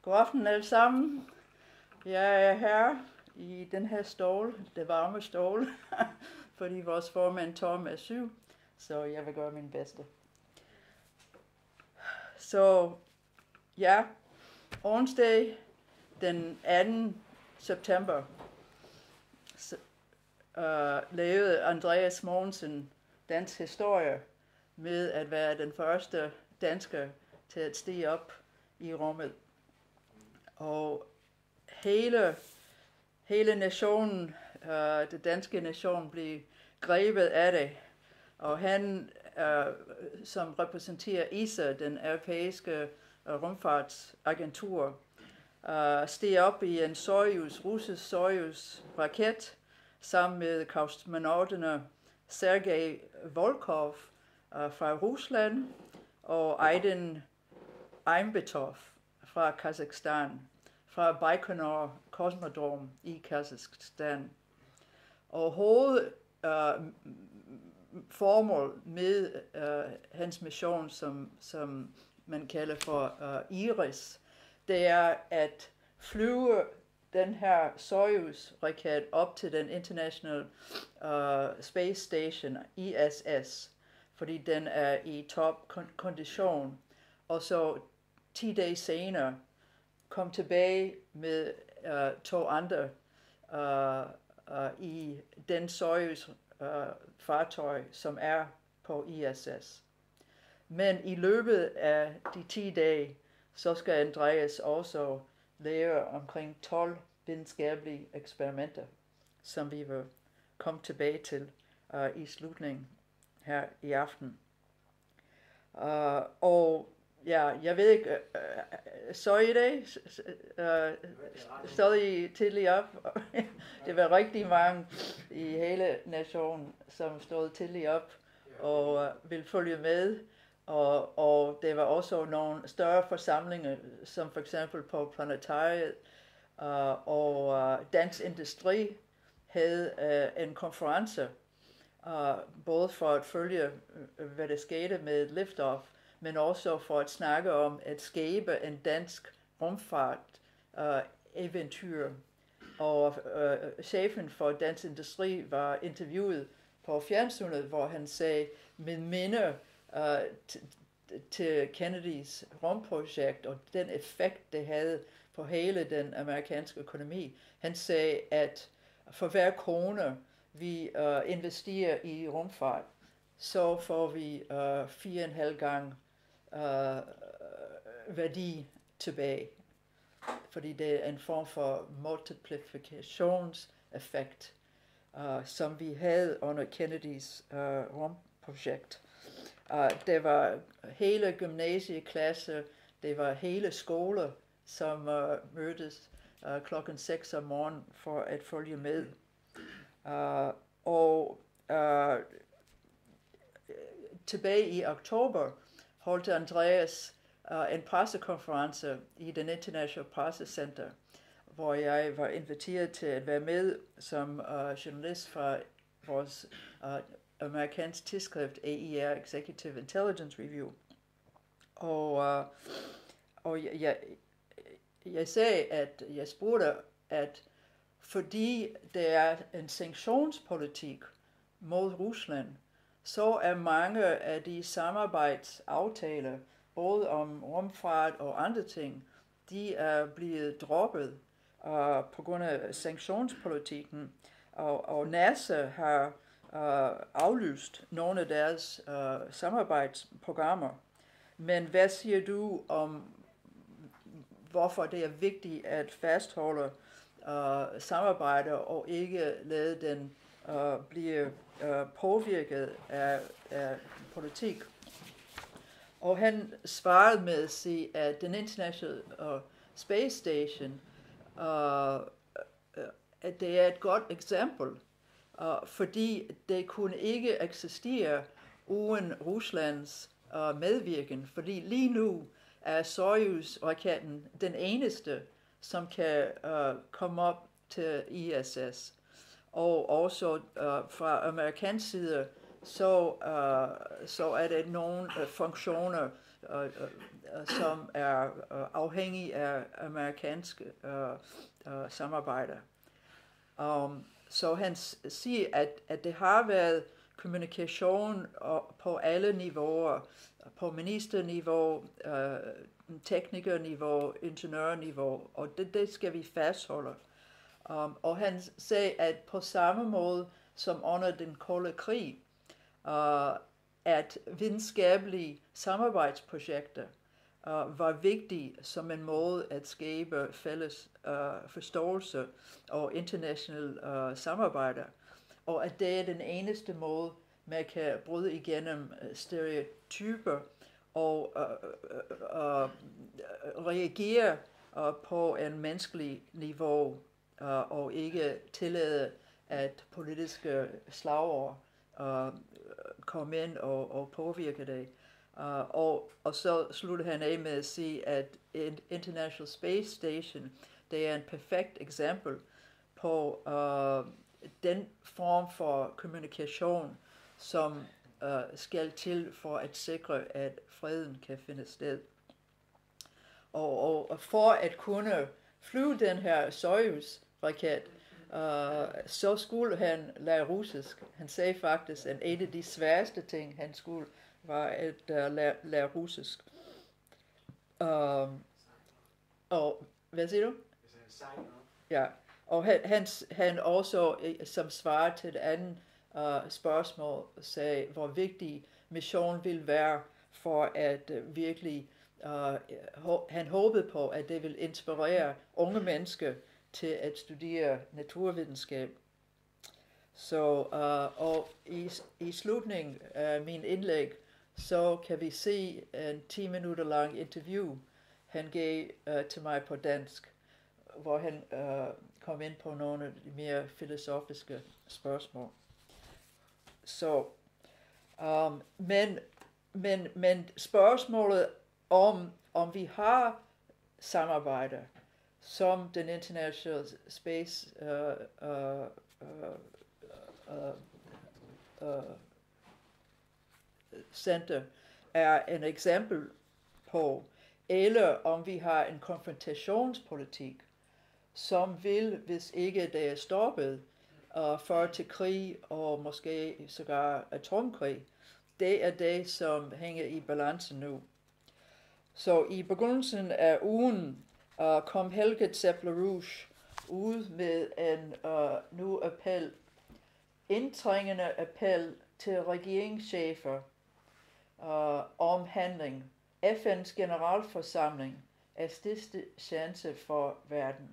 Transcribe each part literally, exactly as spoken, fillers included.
God aften alle sammen. Jeg er her i den her stol, det varme stol, fordi vores formand Tom er syg, så jeg vil gøre min bedste. Så ja, onsdag den anden september så, uh, lavede Andreas Mogensen dansk historie med at være den første dansker til at stige op i rummet. Og hele, hele nationen, uh, det danske nation, blev grebet af det. Og han, uh, som repræsenterer E S A, den europæiske uh, rumfartsagentur, uh, steg op i en Soyuz, russisk Soyuz-raket, sammen med kosmonauterne Sergej Volkov uh, fra Rusland og Aydin Aimbetov fra Kazakhstan, fra Baikonur Kosmodrom i Kazakhstan. Og hoved uh, formål med uh, hans mission, som, som man kalder for uh, IRIS, det er at flyve den her Soyuz-raket op til den International uh, Space Station, I S S, fordi den er i top kondition, og så ti dage senere kom tilbage med uh, to andre uh, uh, i den Soyuz uh, fartøj, som er på I S S. Men i løbet af de ti dage, så skal Andreas også lave omkring tolv videnskabelige eksperimenter, som vi vil komme tilbage til uh, i slutningen her i aften. Uh, og ja, jeg ved ikke, uh, så i dag, uh, stod I tidligt op. Det var rigtig mange i hele nationen, som stod tidligt op og uh, ville følge med. Og, og der var også nogle større forsamlinger, som for eksempel på Planetariet, uh, og uh, Dansk Industri havde uh, en konference, uh, både for at følge, uh, hvad der skete med liftoff, men også for at snakke om at skabe en dansk rumfart uh, eventyr. Og uh, chefen for Dansk Industri var interviewet på fjernsynet, hvor han sagde, med minde uh, til Kennedys rumprojekt og den effekt, det havde på hele den amerikanske økonomi. Han sagde, at for hver krone, vi uh, investerer i rumfart, så får vi uh, fire og en halv gang uh, værdi tilbage. Fordi det er en form for multiplikationseffekt, uh, som vi havde under Kennedys uh, rumprojekt. Uh, det var hele gymnasieklasse, det var hele skole, som uh, mødtes uh, klokken seks om morgenen for at følge med. Uh, og uh, tilbage i oktober holdt Andreas uh, en pressekonference i den International Presse Center, hvor jeg var inviteret til at være med som uh, journalist fra vores uh, amerikansk tidsskrift A E R, Executive Intelligence Review. Og, uh, og jeg, jeg, jeg sagde, at jeg spurgte, at fordi der er en sanktionspolitik mod Rusland, så er mange af de samarbejdsaftaler, både om rumfart og andre ting, de er blevet droppet uh, på grund af sanktionspolitikken, og, og NASA har uh, aflyst nogle af deres uh, samarbejdsprogrammer. Men hvad siger du om, hvorfor det er vigtigt at fastholde uh, samarbejde og ikke lade den uh, blive uh, påvirket af, af politik? Og han svarede med at sige, at den International uh, Space Station, uh, uh, at det er et godt eksempel, uh, fordi det kunne ikke eksistere uden Ruslands uh, medvirken, fordi lige nu er Soyuz-raketten den eneste, som kan uh, komme op til I S S. Og også uh, fra amerikansk side, så, uh, så er der nogle uh, funktioner uh, uh, som er uh, afhængig af amerikanske uh, uh, samarbejder. Um, så han siger, at, at det har været kommunikation på alle niveauer, på ministerniveau, uh, teknikerniveau, ingeniørniveau, og det, det skal vi fastholde. Um, og han sagde, at på samme måde som under den kolde krig, uh, at videnskabelige samarbejdsprojekter uh, var vigtige som en måde at skabe fælles uh, forståelse og international uh, samarbejde, og at det er den eneste måde, man kan bryde igennem stereotyper og uh, uh, uh, reagere uh, på en menneskelig niveau, uh, og ikke tillade, at politiske slagord uh, komme ind og, og påvirke det. Uh, og, og så slutter han af med at sige, at International Space Station, det er en perfekt eksempel på uh, den form for kommunikation, som uh, skal til for at sikre, at freden kan finde sted. Og, og, og for at kunne flyve den her Soyuz-raket, uh, så skulle han lære russisk. Han sagde faktisk, at en af de sværeste ting, han skulle, var at uh, lære, lære russisk. Uh, og hvad siger du? Ja, og han, han, han også, som svar til et andet uh, spørgsmål, sagde, hvor vigtig mission ville være for at uh, virkelig, uh, han håbede på, at det ville inspirere unge mennesker til at studere naturvidenskab. Så, uh, og i, i slutningen af min indlæg, så kan vi se en ti minutter lang interview, han gav uh, til mig på dansk, hvor han uh, kom ind på nogle af de mere filosofiske spørgsmål. Så, um, men, men, men spørgsmålet om, om vi har samarbejde, som den International Space uh, uh, uh, uh, uh, Center er en eksempel på, eller om vi har en konfrontationspolitik, som vil, hvis ikke det er stoppet, uh, føre til krig og måske sågar atomkrig. Det er det, som hænger i balancen nu. Så i begyndelsen af ugen uh, kom Helge Zeppler-Rouge ud med en uh, nu appel, indtrængende appel til regeringschefer uh, om handling. F N's generalforsamling er sidste chance for verden.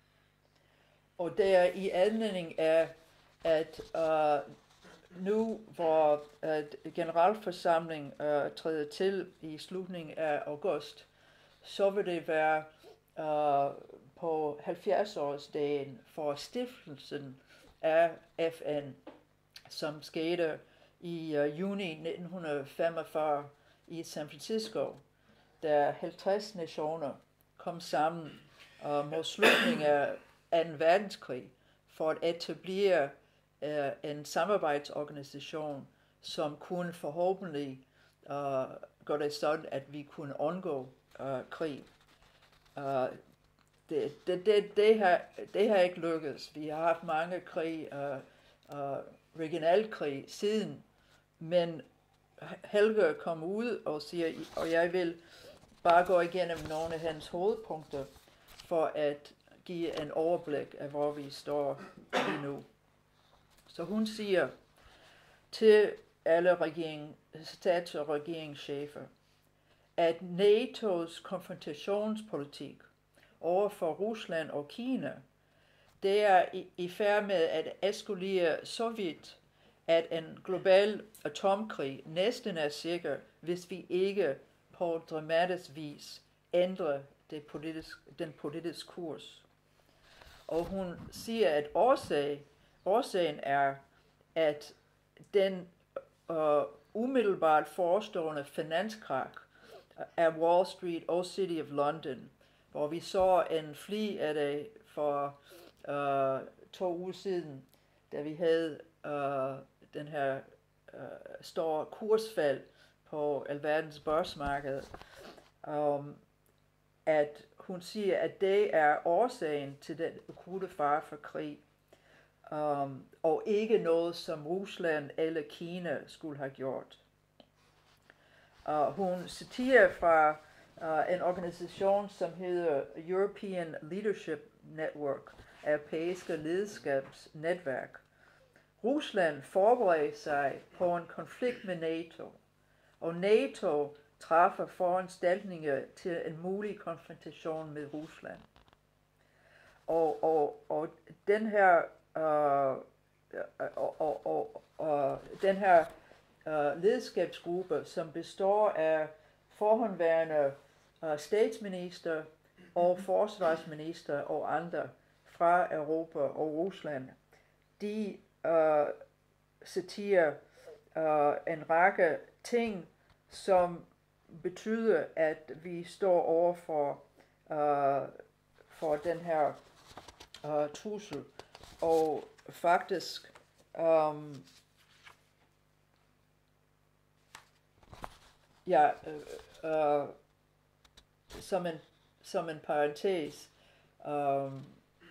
Og det er i anledning af, at uh, nu hvor uh, generalforsamlingen uh, træder til i slutningen af august, så vil det være uh, på halvfjerds-årsdagen for stiftelsen af F N, som skete i uh, juni nitten femogfyrre i San Francisco, da halvtreds nationer kom sammen uh, mod slutningen af anden verdenskrig for at etablere uh, en samarbejdsorganisation, som kunne forhåbentlig uh, gøre det sådan, at vi kunne undgå uh, krig. Uh, det, det, det, det, har, det har ikke lykkedes. Vi har haft mange krig, uh, uh, regionalkrig siden, men Helge kom ud og siger, og jeg vil bare gå igennem nogle af hans hovedpunkter for at give en overblik af, hvor vi står lige nu. Så hun siger til alle regering, stats- og regeringschefer, at NATO's konfrontationspolitik over for Rusland og Kina, det er i, i færd med at eskalere så vidt, at en global atomkrig næsten er sikker, hvis vi ikke på dramatisk vis ændrer det politisk, den politiske kurs. Og hun siger, at årsag, årsagen er, at den uh, umiddelbart forestående finanskrak af Wall Street og City of London, hvor vi så en fli af det for uh, to uger siden, da vi havde uh, den her uh, store kursfald på alverdens børsmarked, um, at hun siger, at det er årsagen til den akutte fare for krig, um, og ikke noget, som Rusland eller Kina skulle have gjort. Uh, hun citerer fra uh, en organisation, som hedder European Leadership Network, europæiske lederskabsnetværk. Rusland forbereder sig på en konflikt med NATO, og NATO træffer foranstaltninger til en mulig konfrontation med Rusland. Og, og, og den her, uh, og, og, og, og, den her uh, lederskabsgruppe, som består af forhåndværende uh, statsminister og forsvarsminister og andre fra Europa og Rusland, de uh, citerer uh, en række ting, som betyder, at vi står over for, uh, for den her uh, trussel. Og faktisk um, ja, uh, uh, som en som en parentes, um,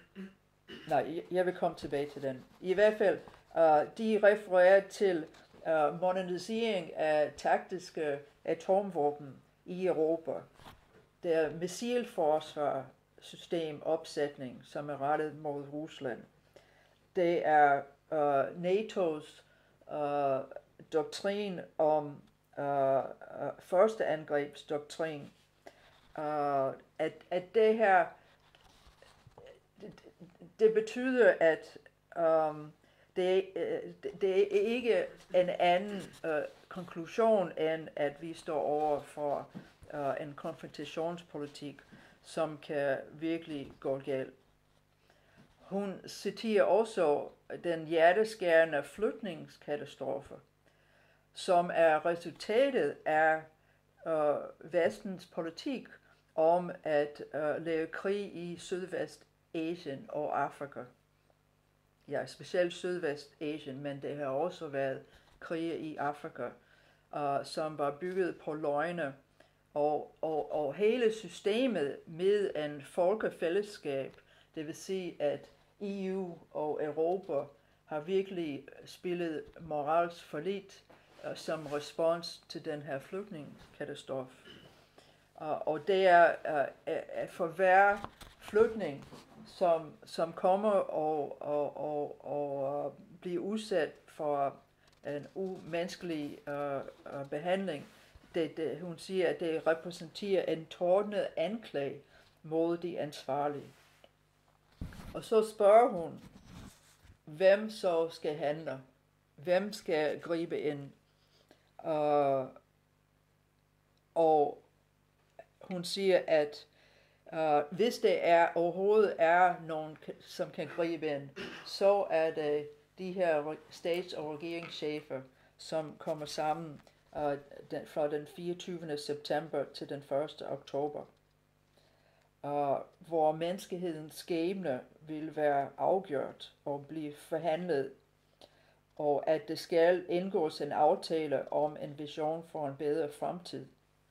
nej, jeg vil komme tilbage til den. I hvert fald, uh, de refererer til uh, modernisering af taktiske atomvåben i Europa. Det er missilforsvarssystem opsætning, som er rettet mod Rusland. Det er uh, NATO's uh, doktrin om uh, uh, første angrebsdoktrin. Uh, at, at det her, det, det betyder, at um, det, det, det er ikke en anden uh, konklusion, end at vi står over for uh, en konfrontationspolitik, som kan virkelig gå galt. Hun citerer også den hjerteskærende flytningskatastrofe, som er resultatet af uh, vestens politik om at uh, lave krig i Sydvestasien og Afrika. Ja, specielt Sydvestasien, men det har også været krige i Afrika, uh, som var bygget på løgne, og, og, og hele systemet med en folkefællesskab, det vil sige, at E U og Europa har virkelig spillet moralsk forlit uh, som respons til den her flygtningekatastrofe. Uh, og det er uh, at for hver flygtning, som, som kommer og, og, og, og uh, bliver udsat for en umenneskelig uh, uh, behandling, det, det, hun siger, at det repræsenterer en tordnet anklage mod de ansvarlige. Og så spørger hun, hvem så skal handle? Hvem skal gribe ind? Uh, og hun siger, at uh, hvis det er overhovedet er nogen, som kan gribe ind, så er det de her stats- og regeringschefer, som kommer sammen uh, den, fra den fireogtyvende september til den første oktober. Uh, hvor menneskehedens skæbne vil være afgjort og blive forhandlet, og at det skal indgås en aftale om en vision for en bedre fremtid.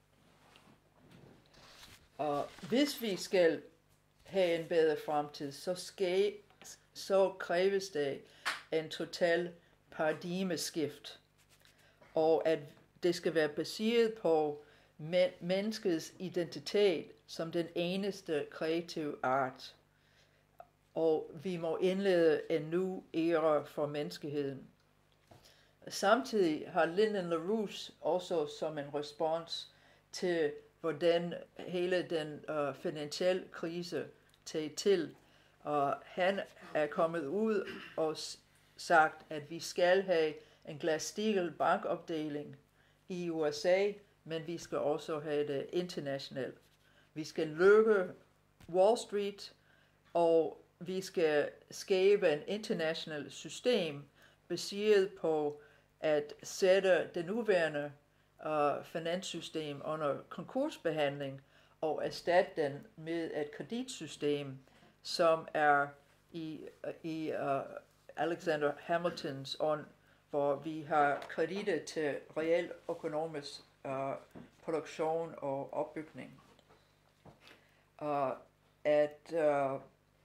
Og hvis vi skal have en bedre fremtid, så, skal, så kræves det en total paradigmeskift, og at det skal være baseret på men- menneskets identitet som den eneste kreative art. Og vi må indlede en ny æra for menneskeheden. Samtidig har Lyndon LaRouche også som en respons til, hvordan hele den uh, finansielle krise tager til. Og han er kommet ud og sagt, at vi skal have en Glass-Steagall bankopdeling i U S A, men vi skal også have det internationalt. Vi skal lukke Wall Street, og vi skal skabe en international system baseret på at sætte det nuværende uh, finanssystem under konkursbehandling og erstatte den med et kreditsystem, som er i, i uh, Alexander Hamiltons ånd, hvor vi har kreditter til reel økonomisk uh, produktion og opbygning. Uh, at uh,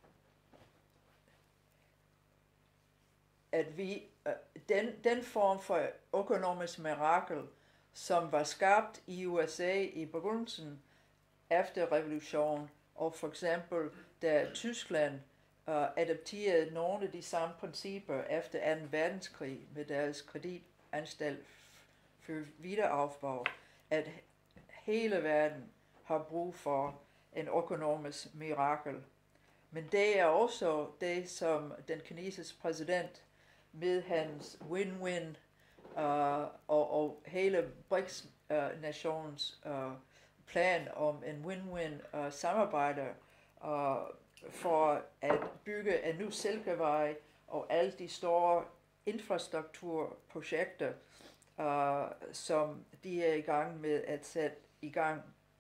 at vi uh, den den form for økonomisk mirakel, som var skabt i U S A i begyndelsen efter revolutionen, og for eksempel da Tyskland uh, adapterede nogle af de samme principper efter anden verdenskrig med deres kreditanstalt for wiederaufbau, at hele verden har brug for en økonomisk mirakel. Men det er også det, som den kinesiske præsident med hans win-win uh, og, og hele BRICS-nationens uh, uh, plan om en win-win uh, samarbejde uh, for at bygge en ny silkevej og alle de store infrastrukturprojekter, uh, som de er i gang med at sætte i gang.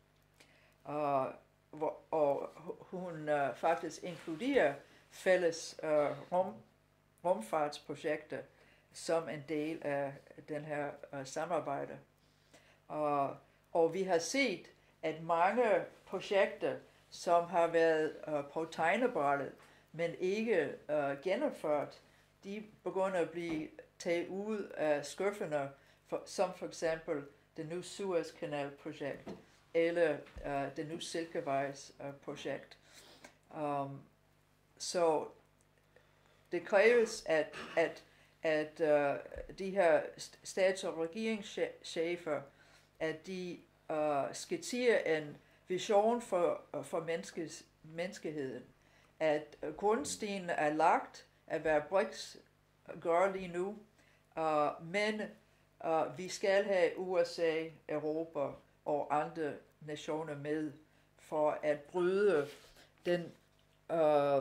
Uh, hvor, og hun uh, faktisk inkluderer fælles uh, rum, rumfartsprojekter som en del af den her uh, samarbejde. Uh, og vi har set, at mange projekter, som har været uh, på tegnebrættet, men ikke uh, gennemført, de begynder at blive taget ud af skufferne, for, som for eksempel det nye Suezkanal-projekt, eller uh, det nye Silkevejs-projekt. Uh, um, så det kræves, at, at, at uh, de her stats- og regeringschefer, at de uh, skitserer en vision for, uh, for menneskes, menneskeheden. At uh, grundstenen er lagt, at hvad BRICS gør lige nu, uh, men uh, vi skal have U S A, Europa og andre nationer med for at bryde den uh,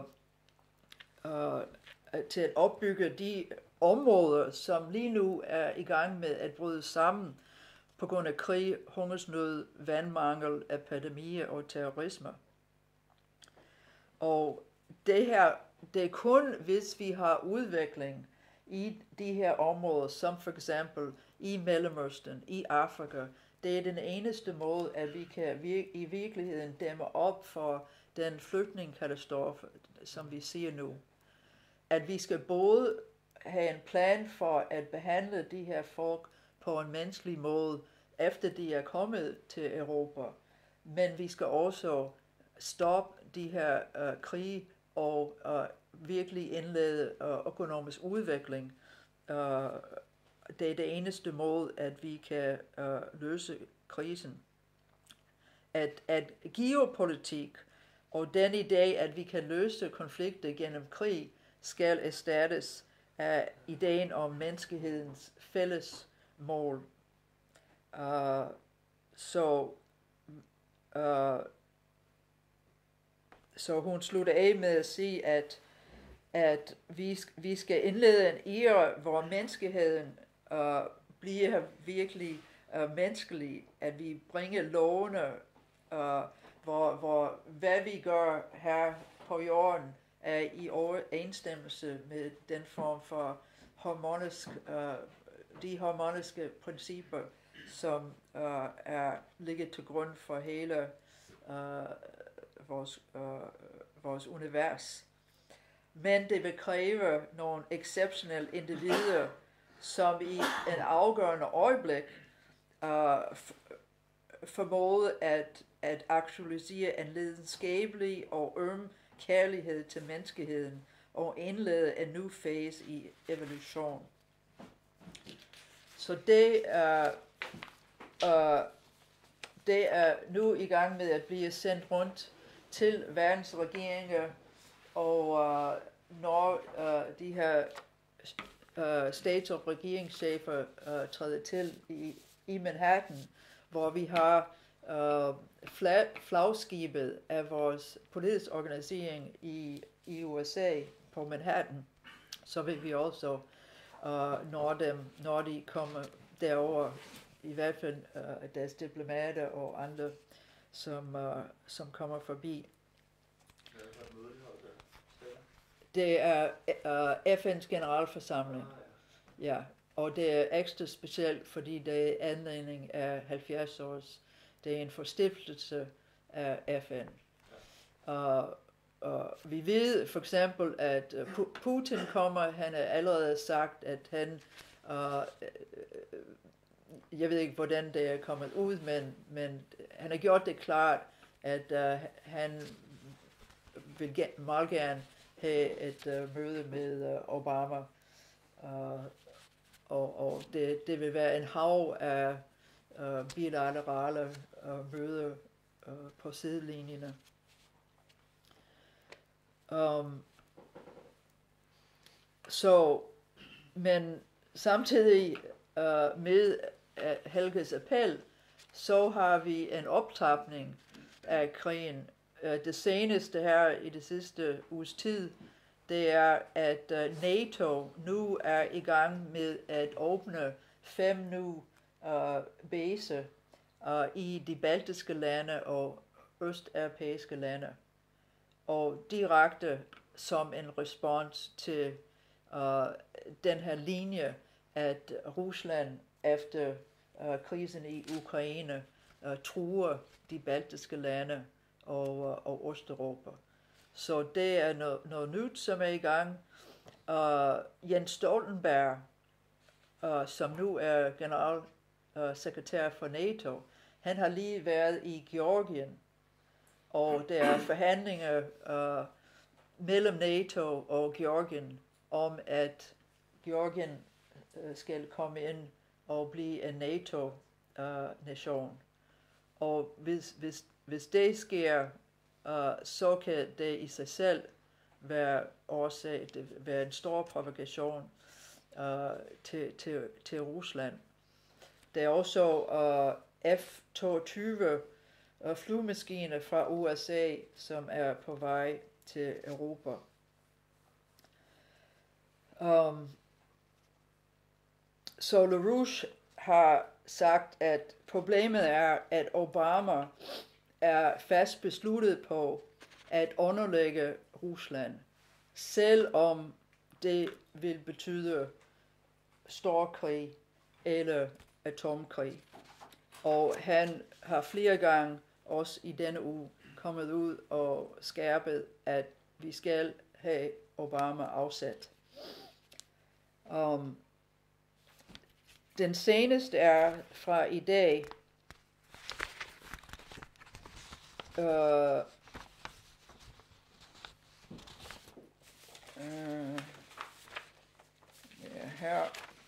uh, til at opbygge de områder, som lige nu er i gang med at bryde sammen på grund af krig, hungersnød, vandmangel, epidemier og terrorisme. Og det her, det er kun, hvis vi har udvikling i de her områder, som for eksempel i Mellemøsten, i Afrika. Det er den eneste måde, at vi kan vir- i virkeligheden dæmme op for den flygtningekatastrofe, som vi ser nu. At vi skal både have en plan for at behandle de her folk på en menneskelig måde, efter de er kommet til Europa. Men vi skal også stoppe de her uh, krige og uh, virkelig indlede uh, økonomisk udvikling. Uh, det er det eneste måde, at vi kan uh, løse krisen. At, at geopolitik og den idé, at vi kan løse konflikter gennem krig, skal erstattes af ideen om menneskehedens fælles mål. Uh, så uh, så hun slutter af med at sige, at at vi, vi skal indlede en æra, hvor menneskeheden uh, bliver virkelig uh, menneskelig, at vi bringer lovene, uh, hvor, hvor hvad vi gør her på jorden er i overensstemmelse med den form for harmonisk, uh, de harmoniske principper, som uh, er ligger til grund for hele uh, vores, uh, vores univers. Men det vil kræve nogle exceptionelle individer, som i en afgørende øjeblik uh, formåede at, at aktualisere en lidenskabelig og øm kærlighed til menneskeheden og indlede en ny fase i evolution. Så det er, uh, det er nu i gang med at blive sendt rundt til verdens regeringer, og uh, når uh, de her uh, stats- og regeringschefer uh, træder til i, i Manhattan, hvor vi har uh, flag, flagskibet af vores politiske organisering i, i U S A på Manhattan, så vil vi også, uh, når, dem, når de kommer derover, i hvert fald uh, deres diplomater og andre, som, uh, som kommer forbi. Det er uh, F N's generalforsamling. Ja, og det er ekstra specielt, fordi det er anledning af halvfjerds års. Det er en forstiftelse af F N. Og, og vi ved for eksempel, at Putin kommer, han har allerede sagt, at han, uh, jeg ved ikke, hvordan det er kommet ud, men, men han har gjort det klart, at uh, han vil get, meget gerne have et uh, møde med uh, Obama. Uh, og og det, det vil være en hav af uh, bilaterale uh, møder uh, på sidelinjerne. Um, så, men samtidig uh, med uh, Helges appel, så har vi en optrapning af krigen. Uh, det seneste her i det sidste uges tid, det er, at uh, NATO nu er i gang med at åbne fem nu uh, baser uh, i de baltiske lande og østeuropæiske lande. Og direkte som en respons til uh, den her linje, at Rusland efter uh, krisen i Ukraine uh, truer de baltiske lande og, uh, og Østeuropa. Så det er noget, noget nyt, som er i gang. Uh, Jens Stoltenberg, uh, som nu er generalsekretær uh, for NATO, han har lige været i Georgien, og der er forhandlinger uh, mellem NATO og Georgien om, at Georgien uh, skal komme ind og blive en NATO-nation. Uh, og hvis, hvis, hvis det sker, uh, så kan det i sig selv være årsag, det være en stor provokation uh, til, til, til Rusland. Der er også uh, F toogtyve uh, flyvemaskiner fra U S A, som er på vej til Europa. Um, så LaRouche har sagt, at problemet er, at Obama er fast besluttet på at underlægge Rusland, selvom det vil betyde storkrig eller atomkrig. Og han har flere gange, også i denne uge, kommet ud og skærpet, at vi skal have Obama afsat. Um, den seneste er fra i dag, uh, uh, ja, her,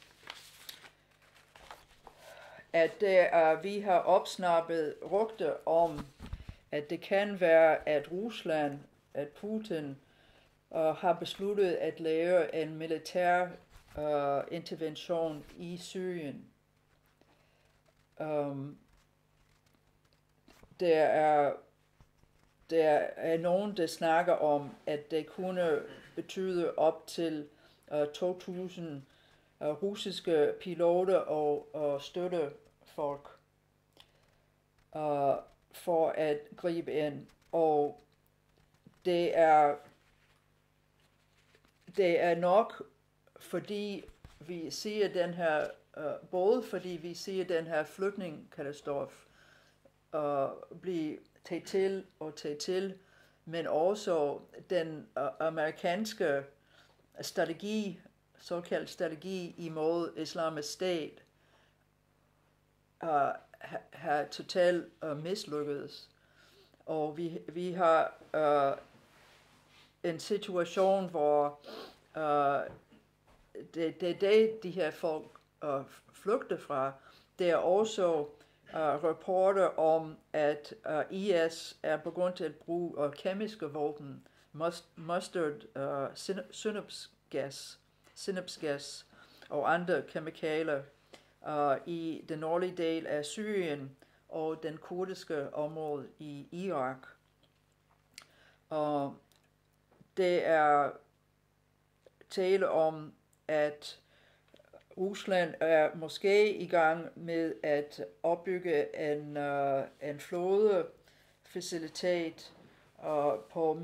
at der, uh, vi har opsnappet rygter om, at det kan være, at Rusland, at Putin uh, har besluttet at lave en militær uh, intervention i Syrien. Um, der er der er nogen, der snakker om, at det kunne betyde op til uh, to tusind uh, russiske piloter og, og støttefolk uh, for at gribe ind. Og det er det er nok, fordi vi ser den her, uh, både fordi vi ser den her flygtningekatastrofe uh, blive taget til og taget til, men også den uh, amerikanske strategi, såkaldt strategi imod Islamisk Stat, uh, har, har totalt uh, mislykkedes. Og vi, vi har uh, en situation, hvor uh, det, det er det, de her folk uh, flygter fra. Der er også uh, rapporter om, at uh, I S er begyndt at bruge uh, kemiske våben, mustard, uh, synapsgas, synapsgas og andre kemikalier uh, i den nordlige del af Syrien og den kurdiske område i Irak. Og det er tale om, at Rusland er måske i gang med at opbygge en, uh, en flådefacilitet uh, på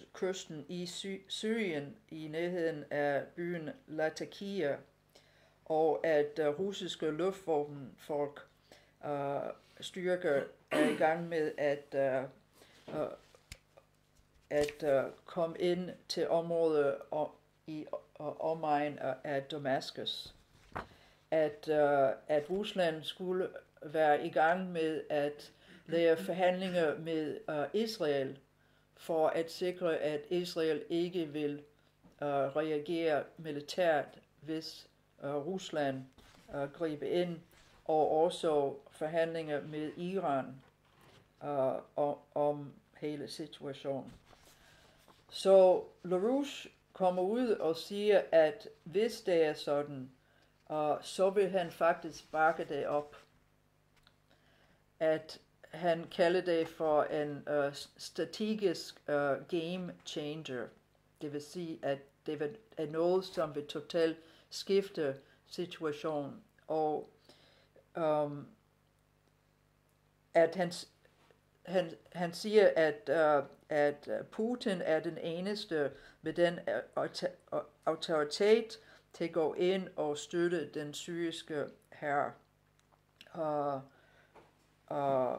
Middelhavskysten i Sy- Syrien i nærheden af byen Latakia. og at uh, russiske luftvåbenfolk uh, styrker er i gang med at, uh, uh, at uh, komme ind til området og, i uh, omegn af Damaskus. At, uh, at Rusland skulle være i gang med at lave forhandlinger med uh, Israel for at sikre, at Israel ikke vil uh, reagere militært, hvis uh, Rusland uh, griber ind, og også forhandlinger med Iran uh, om, om hele situationen. Så LaRouche kommer ud og siger, at hvis det er sådan, uh, så vil han faktisk bakke det op. At han kalder det for en uh, strategisk uh, game changer. Det vil sige, at det vil, er noget, som vil totalt skifte situationen. Og um, at han, han, han siger, at, uh, at Putin er den eneste med den autoritet til at gå ind og støtte den syriske hær. Uh, uh,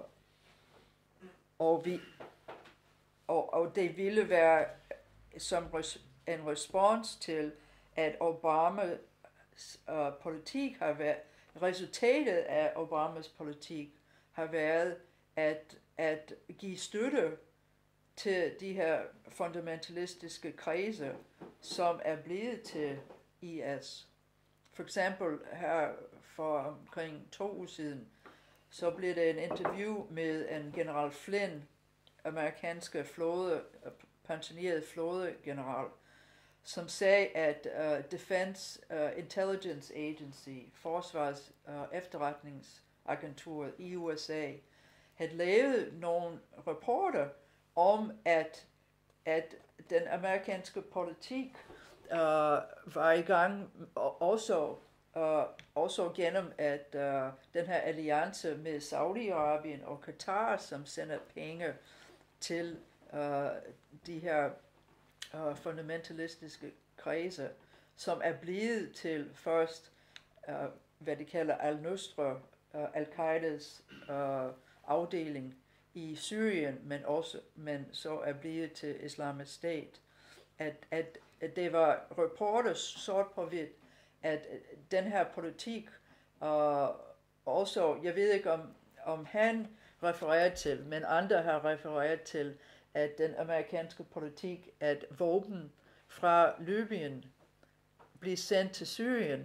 og, vi, og, og det ville være som res, en respons til, at Obamas uh, politik har været, resultatet af Obamas politik har været at, at give støtte til de her fundamentalistiske kredse, som er blevet til I S. For eksempel her for omkring to uger siden, så blev det en interview med en general Flynn, amerikanske flåde, pensioneret flådegeneral, som sagde, at uh, Defense uh, Intelligence Agency, Forsvars uh, efterretningsagentur i U S A, havde lavet nogle rapporter om, at, at den amerikanske politik uh, var i gang også, uh, også gennem at uh, den her alliance med Saudi-Arabien og Katar, som sender penge til uh, de her uh, fundamentalistiske kredse, som er blevet til først, uh, hvad de kalder Al-Nusra, uh, Al-Qaidas uh, afdeling i Syrien, men også men så er blevet til Islamisk Stat. At, at, at det var rapporter sort på hvidt, at den her politik uh, også, jeg ved ikke om, om han refererer til, men andre har refereret til, at den amerikanske politik, at våben fra Libyen bliver sendt til Syrien,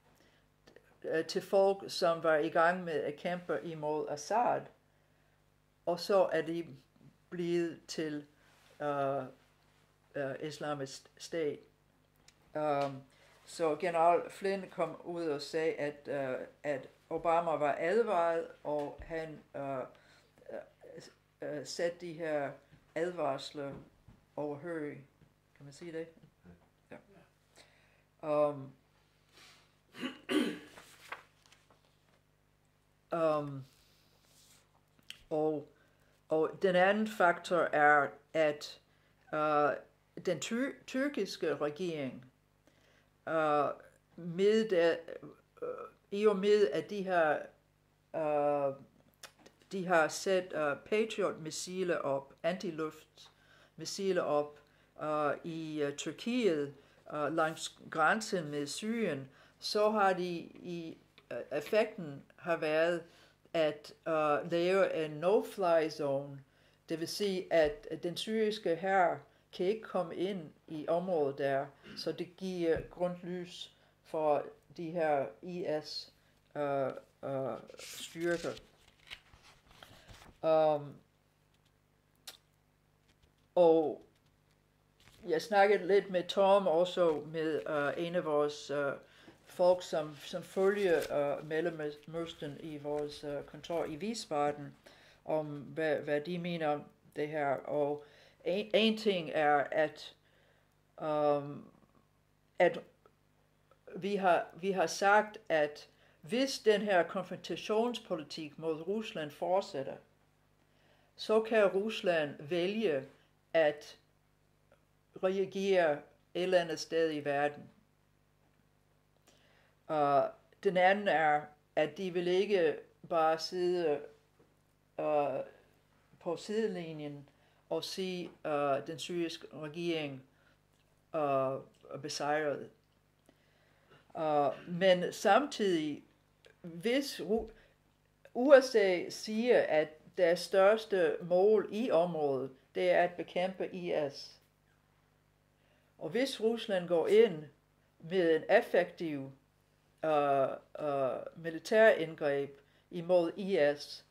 uh, til folk, som var i gang med at kæmpe imod Assad, og så er de blevet til uh, uh, Islamisk Stat. Um, så general Flynn kom ud og sagde, at, uh, at Obama var advaret, og han uh, uh, uh, satte de her advarsler overhørig. Kan man sige det? Ja. Um, um, og Og den anden faktor er, at uh, den tyr- tyrkiske regering, uh, med det, uh, i og med at de har, uh, de har sat uh, Patriot-missiler op, antiluft-missiler op uh, i uh, Tyrkiet uh, langs grænsen med Syrien, så har de i uh, effekten har været at uh, lave en no-fly zone. Det vil sige, at den syriske hær kan ikke komme ind i området der, så det giver grundlys for de her I S uh, uh, styrker. Um, og jeg snakkede lidt med Tom, også med uh, en af vores uh, folk, som, som følger uh, Mellemøsten i vores uh, kontor i Wiesbaden, om hvad, hvad de mener om det her. Og en, en ting er, at, um, at vi, har, vi har sagt, at hvis den her konfrontationspolitik mod Rusland fortsætter, så kan Rusland vælge at reagere et eller andet sted i verden. Og den anden er, at de vil ikke bare sidde uh, på sidelinjen og sige, uh, den syriske regering uh, er besejret. Uh, men samtidig, hvis U S A siger, at deres største mål i området, det er at bekæmpe I S. Og hvis Rusland går ind med en effektiv uh, uh, militærindgreb imod I S,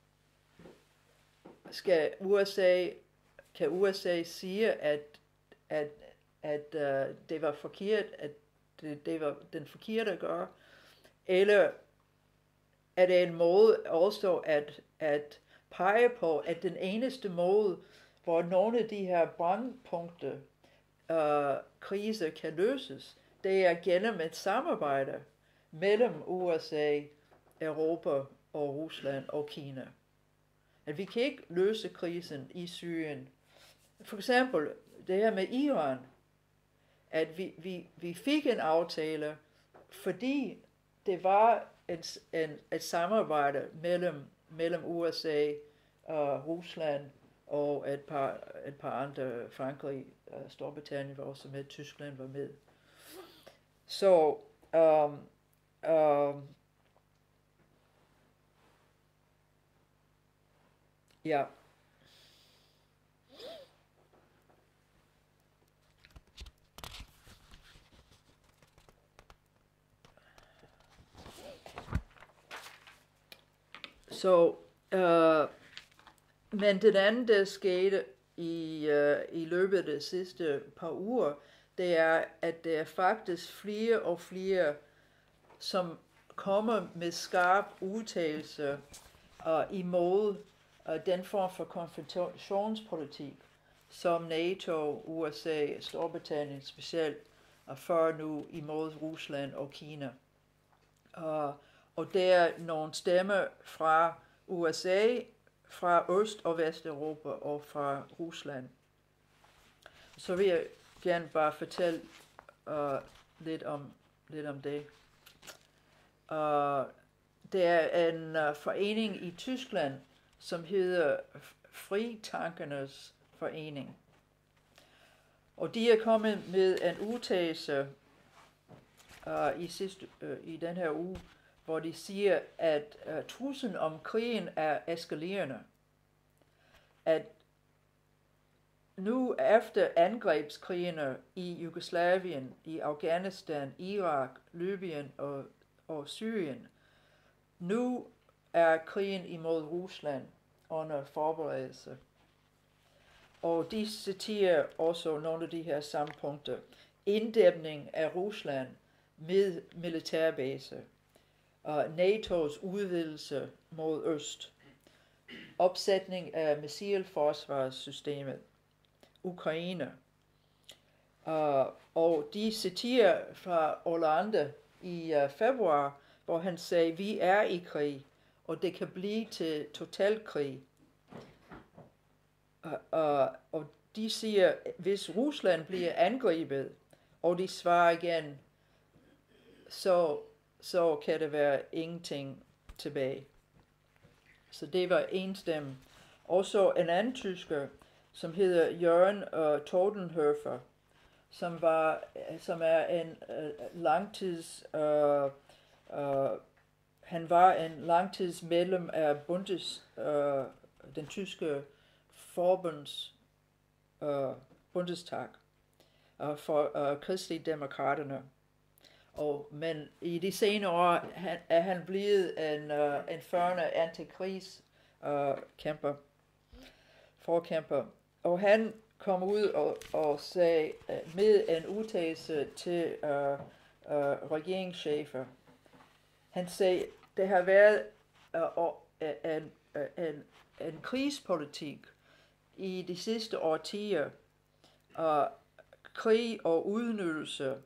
skal U S A, kan U S A sige, at, at, at uh, det var forkert, at det, det var den forkerte at gøre, eller er det en måde også at, at pege på, at den eneste måde, hvor nogle af de her brandpunkter, uh, kriser kan løses, det er gennem et samarbejde mellem U S A, Europa og Rusland og Kina. At vi kan ikke løse krisen i Syrien. For eksempel det her med Iran, at vi, vi, vi fik en aftale, fordi det var en, en, et samarbejde mellem, mellem U S A og Rusland og et par, et par andre, Frankrig, Storbritannien var også med, Tyskland var med. Så um, um, ja. Så, uh, men den anden, der skete i, uh, i løbet af de sidste par uger, det er, at der er faktisk flere og flere, som kommer med skarp udtalelse uh, imod uh, den form for konfrontationspolitik, som NATO, U S A, Storbritannien specielt, uh, fører nu imod Rusland og Kina. Uh, og der er nogle stemmer fra U S A, fra Øst- og Vesteuropa og fra Rusland. Så vil jeg gerne bare fortælle uh, lidt, om, lidt om det. Uh, der er en uh, forening i Tyskland, som hedder Fritankernes Forening. Og de er kommet med en udtalelse uh, i, sidste, uh, i den her uge, hvor de siger, at uh, truslen om krigen er eskalerende. At nu efter angrebskrigene i Jugoslavien, i Afghanistan, Irak, Libyen og, og Syrien, nu er krigen imod Rusland under forberedelse. Og de citerer også nogle af de her sampunkter. Inddæmning af Rusland med militærbase. Uh, NATO's udvidelse mod øst. Opsætning af missilforsvarssystemet. Ukraine. Uh, og de citerer fra Hollande i uh, februar, hvor han sagde, vi er i krig, og det kan blive til totalkrig. Uh, uh, og de siger, hvis Rusland bliver angrebet, og de svarer igen, så, så kan det være ingenting tilbage. Så det var en stemme. Også en anden tysker, som hedder Jørgen uh, Todenhöfer, som var, som er en uh, langtids, uh, uh, han var en langtidsmedlem af Bundes, uh, den tyske forbunds uh, Bundestag uh, for uh, Kristelig-Demokraterne. Og, men i de senere år han, er han blevet en, uh, en førende antikrigs-kæmper, uh, forkæmper. Og han kom ud og, og sagde uh, med en udtalelse til uh, uh, regeringschefer. Han sagde, det har været uh, uh, en, uh, en, en krigspolitik i de sidste årtier. Uh, krig og udnyttelse.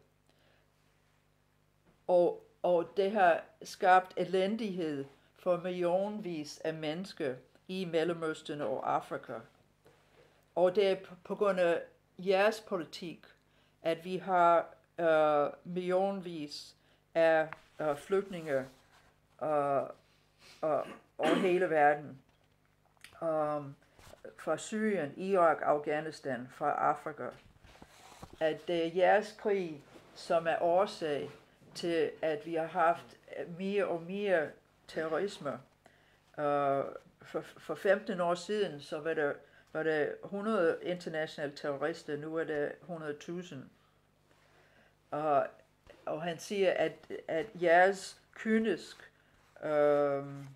Og, og det har skabt elendighed for millionvis af mennesker i Mellemøsten og Afrika. Og det er på grund af jeres politik, at vi har uh, millionvis af uh, flygtninge uh, uh, over hele verden. Um, fra Syrien, Irak, Afghanistan, fra Afrika. At det er jeres krig, som er årsag til, at vi har haft mere og mere terrorisme. Uh, for, for femten år siden, så var der, var der hundrede internationale terrorister, nu er det hundrede tusind. Uh, og han siger, at, at jeres kynisk um,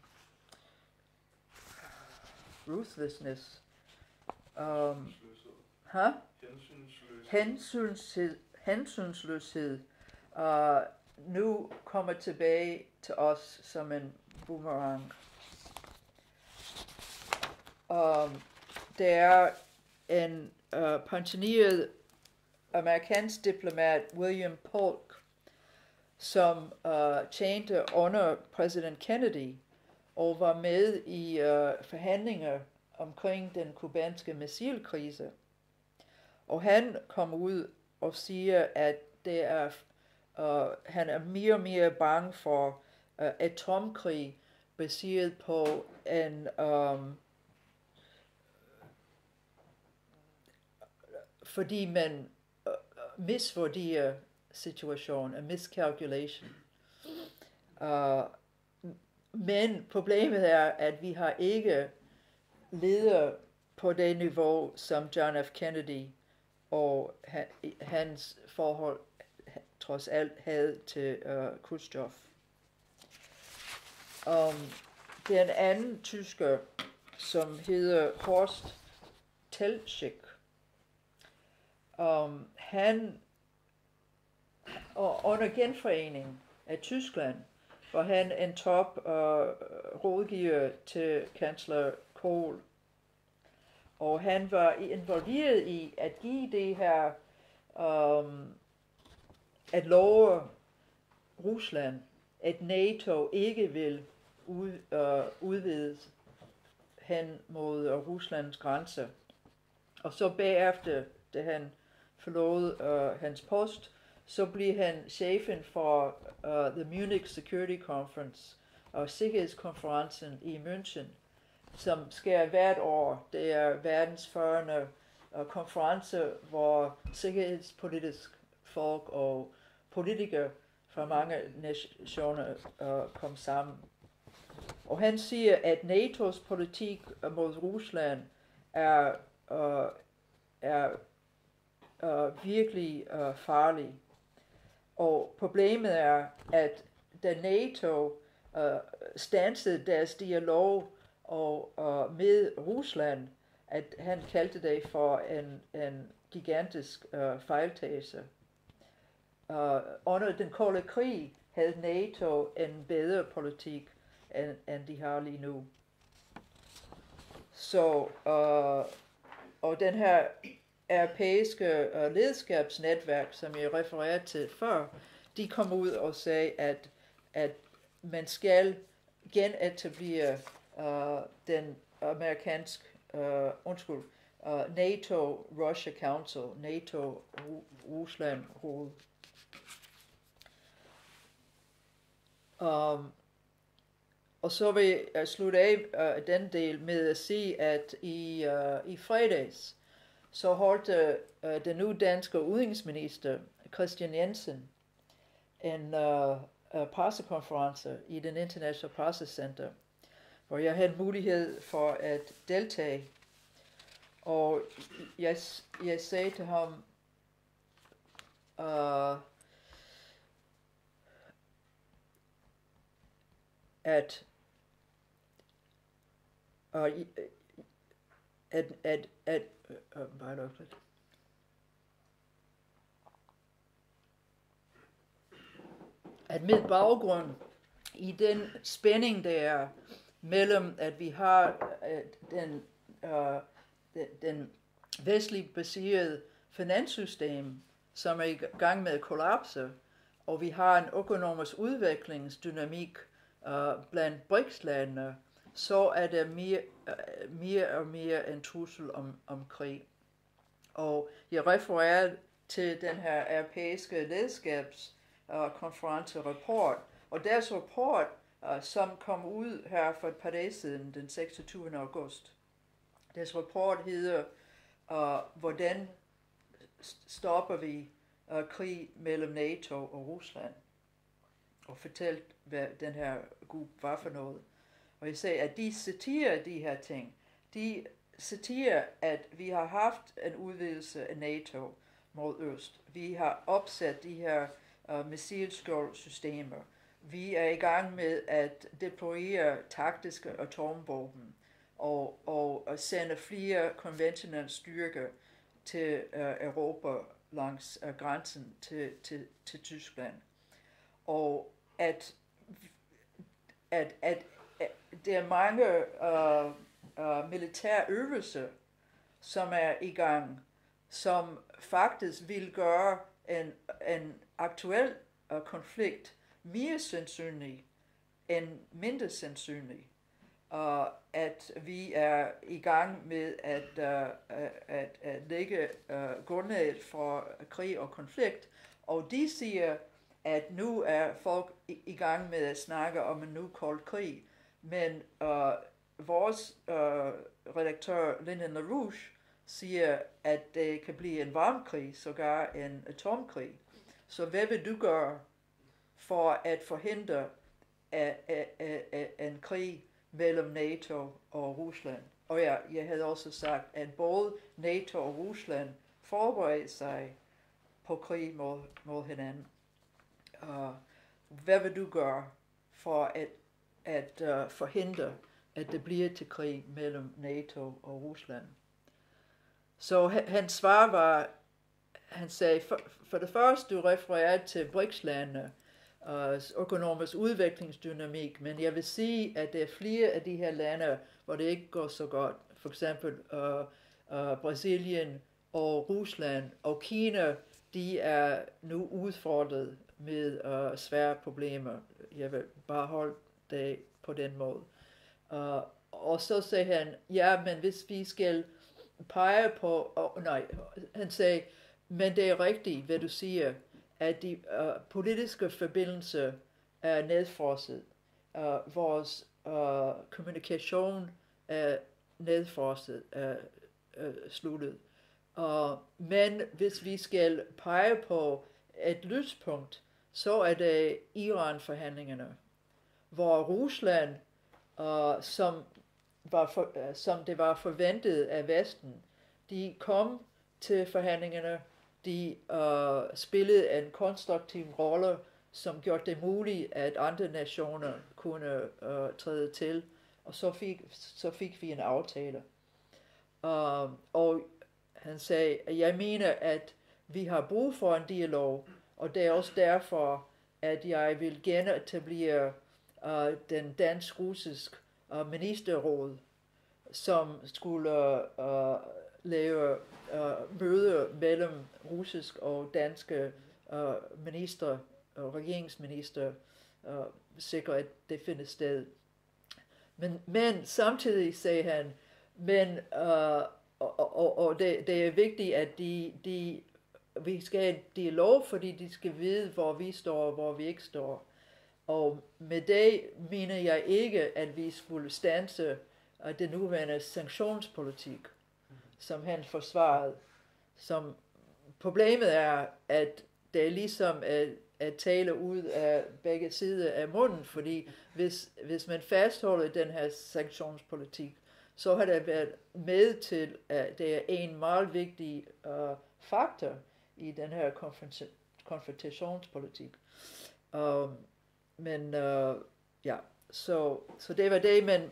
ruthlessness, um, huh? hensynsløshed, hensynsløshed uh, nu kommer tilbage til os som en boomerang. Um, der er en uh, pensioneret amerikansk diplomat, William Polk, som uh, tjente under præsident Kennedy og var med i uh, forhandlinger omkring den kubanske missilkrise. Og han kom ud og siger, at det er, uh, han er mere og mere bange for uh, atomkrig baseret på en um, fordi man uh, misvurderer situationen, en miscalculation. Uh, men problemet er, at vi har ikke ledere på det niveau, som John F. Kennedy og hans forhold trods alt havde til uh, Khrushchev. Um, det er en anden tysker, som hedder Horst Teltschik. Um, han og under genforeningen af Tyskland var han en top uh, rådgiver til kansler Kohl. Og han var involveret i at give det her, um, at love Rusland, at NATO ikke vil ud, uh, udvides hen mod uh, Ruslands grænse. Og så bagefter, da han forlod uh, hans post, så blev han chefen for uh, The Munich Security Conference og sikkerhedskonferencen i München, som sker hvert år. Det er verdens førende uh, konference, hvor sikkerhedspolitisk folk og politikere fra mange nationer uh, kom sammen. Og han siger, at N A T O's politik mod Rusland er, uh, er uh, virkelig uh, farlig. Og problemet er, at da NATO uh, standsede deres dialog og, uh, med Rusland, at han kaldte det for en, en gigantisk uh, fejltagelse. Uh, under den kolde krig havde NATO en bedre politik, end, end de har lige nu. Så, uh, og den her europæiske uh, lederskabsnetværk, som jeg refererede til før, de kom ud og sagde, at, at man skal genetablere uh, den amerikanske, uh, undskyld, uh, NATO-Russia Council, NATO-Rusland-råd. Um, og så vil jeg slutte af uh, den del med at sige, at i, uh, i fredags, så holdt uh, den nu danske udenrigsminister, Kristian Jensen, en uh, uh, pressekonference i den internationale pressecenter, hvor jeg havde mulighed for at deltage. Og jeg, jeg sagde til ham, uh, at, uh, at, at, at uh, uh, at med baggrund i den spænding, der er mellem, at vi har uh, den, uh, den, den vestligt baserede finanssystem, som er i gang med at kollapse, og vi har en økonomisk udviklingsdynamik uh, blandt BRICS-landene, så er der mere, uh, mere og mere en trussel om, om krig. Og jeg refererer til den her europæiske lederskabskonference-rapport, Og deres rapport, uh, som kom ud her for et par dage siden, den seksogtyvende august, deres rapport hedder, uh, hvordan stopper vi uh, krig mellem NATO og Rusland, og fortalt, hvad den her gruppe var for noget. Og jeg sagde, at de citerer de her ting. De citerer, at vi har haft en udvidelse af NATO mod øst. Vi har opsat de her uh, missilskjoldsystemer. Vi er i gang med at deployere taktiske atomvåben og, og, og sende flere konventionelle styrker til uh, Europa langs uh, grænsen til, til, til Tyskland. Og at, at, at, at der er mange uh, uh, militære øvelser, som er i gang, som faktisk vil gøre en, en aktuel uh, konflikt mere sandsynlig end mindre sandsynlig. Uh, at vi er i gang med at, uh, at, at lægge uh, grundlaget for krig og konflikt, og de siger, at nu er folk i, i gang med at snakke om en nu kold krig, men uh, vores uh, redaktør Lyndon LaRouche siger, at det kan blive en varm krig, sågar en atomkrig. Så hvad vil du gøre for at forhindre a, a, a, a, en krig mellem NATO og Rusland? Og ja, jeg havde også sagt, at både NATO og Rusland forbereder sig på krig mod, mod hinanden. Uh, hvad vil du gøre for at, at uh, forhindre, at det bliver til krig mellem NATO og Rusland? Så hans svar var, han sagde, for, for det første, du refererede til BRICS-landene, uh, økonomisk udviklingsdynamik, men jeg vil sige, at der er flere af de her lande, hvor det ikke går så godt. For eksempel uh, uh, Brasilien og Rusland og Kina, de er nu udfordret med uh, svære problemer. Jeg vil bare holde det på den måde. Uh, og så sagde han, ja, men hvis vi skal pege på, oh, nej, han sagde, men det er rigtigt, hvad du siger, at de uh, politiske forbindelser er nedfrosset. Uh, vores uh, kommunikation er nedfrosset, er uh, sluttet. Uh, men hvis vi skal pege på et lyspunkt, så er det Iran-forhandlingerne, hvor Rusland, uh, som, var for, uh, som det var forventet af Vesten, de kom til forhandlingerne, de uh, spillede en konstruktiv rolle, som gjorde det muligt, at andre nationer kunne uh, træde til, og så fik, så fik vi en aftale. Uh, og han sagde, at jeg mener, at vi har brug for en dialog, og det er også derfor, at jeg vil genetablere uh, den dansk-russisk uh, ministerråd, som skulle uh, lave uh, møde mellem russisk og danske uh, minister og regeringsminister, uh, sikre at det finder sted. Men, men samtidig sagde han, men uh, og, og, og det, det er vigtigt, at de, de, vi skal have en dialog, fordi de skal vide, hvor vi står og hvor vi ikke står. Og med det mener jeg ikke, at vi skulle standse uh, den nuværende sanktionspolitik, som han forsvarede. Som problemet er, at det er ligesom at, at tale ud af begge sider af munden, fordi hvis, hvis man fastholder den her sanktionspolitik, så har det været med til, at det er en meget vigtig uh, faktor i den her konfrontationspolitik. Um, men uh, ja, så, så det var det, men,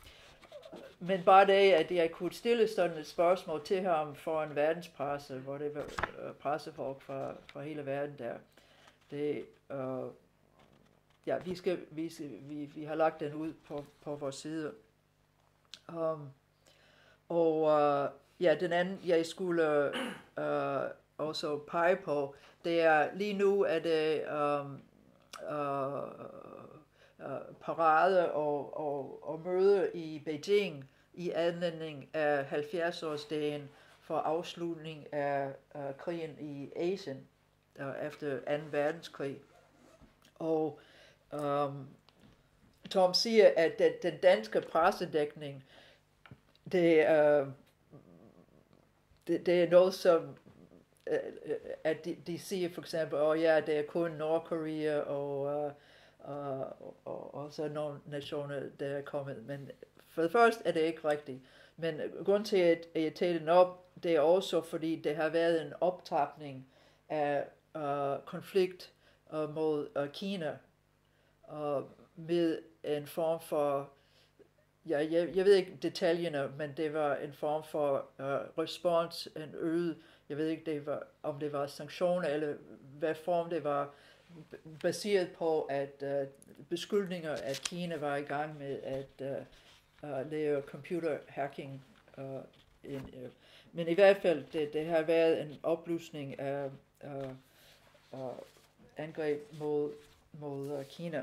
men bare det, at jeg kunne stille sådan et spørgsmål til ham for en verdenspresse, hvor det var uh, pressefolk fra, fra hele verden der. Det, uh, ja, vi, skal, vi, vi, vi har lagt den ud på, på vores side. Um, og uh, ja, den anden, jeg skulle uh, også pege på, det er lige nu, at det um, uh, uh, parade og, og, og møde i Beijing i anledning af halvfjerds-årsdagen for afslutning af uh, krigen i Asien uh, efter anden verdenskrig. Og Um, Tom siger, at den, den danske pressedækning, det, uh, det, det er noget, som uh, at de, de siger for eksempel, åh oh, ja, det er kun Nordkorea og, uh, uh, og, og så nogle nationer, der er kommet. Men for det første er det ikke rigtigt. Men grund til, at jeg tager den op, det er også, fordi det har været en optrapning af uh, konflikt uh, mod uh, Kina, uh, med en form for, ja, jeg, jeg ved ikke detaljerne, men det var en form for uh, respons, en øget, jeg ved ikke det var, om det var sanktioner, eller hvad form det var, baseret på, at uh, beskyldninger, at Kina var i gang med at uh, uh, lave computerhacking. Uh, in, uh, men i hvert fald, det, det har været en oplysning af uh, uh, angreb mod, mod uh, Kina.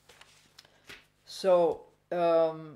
Så um,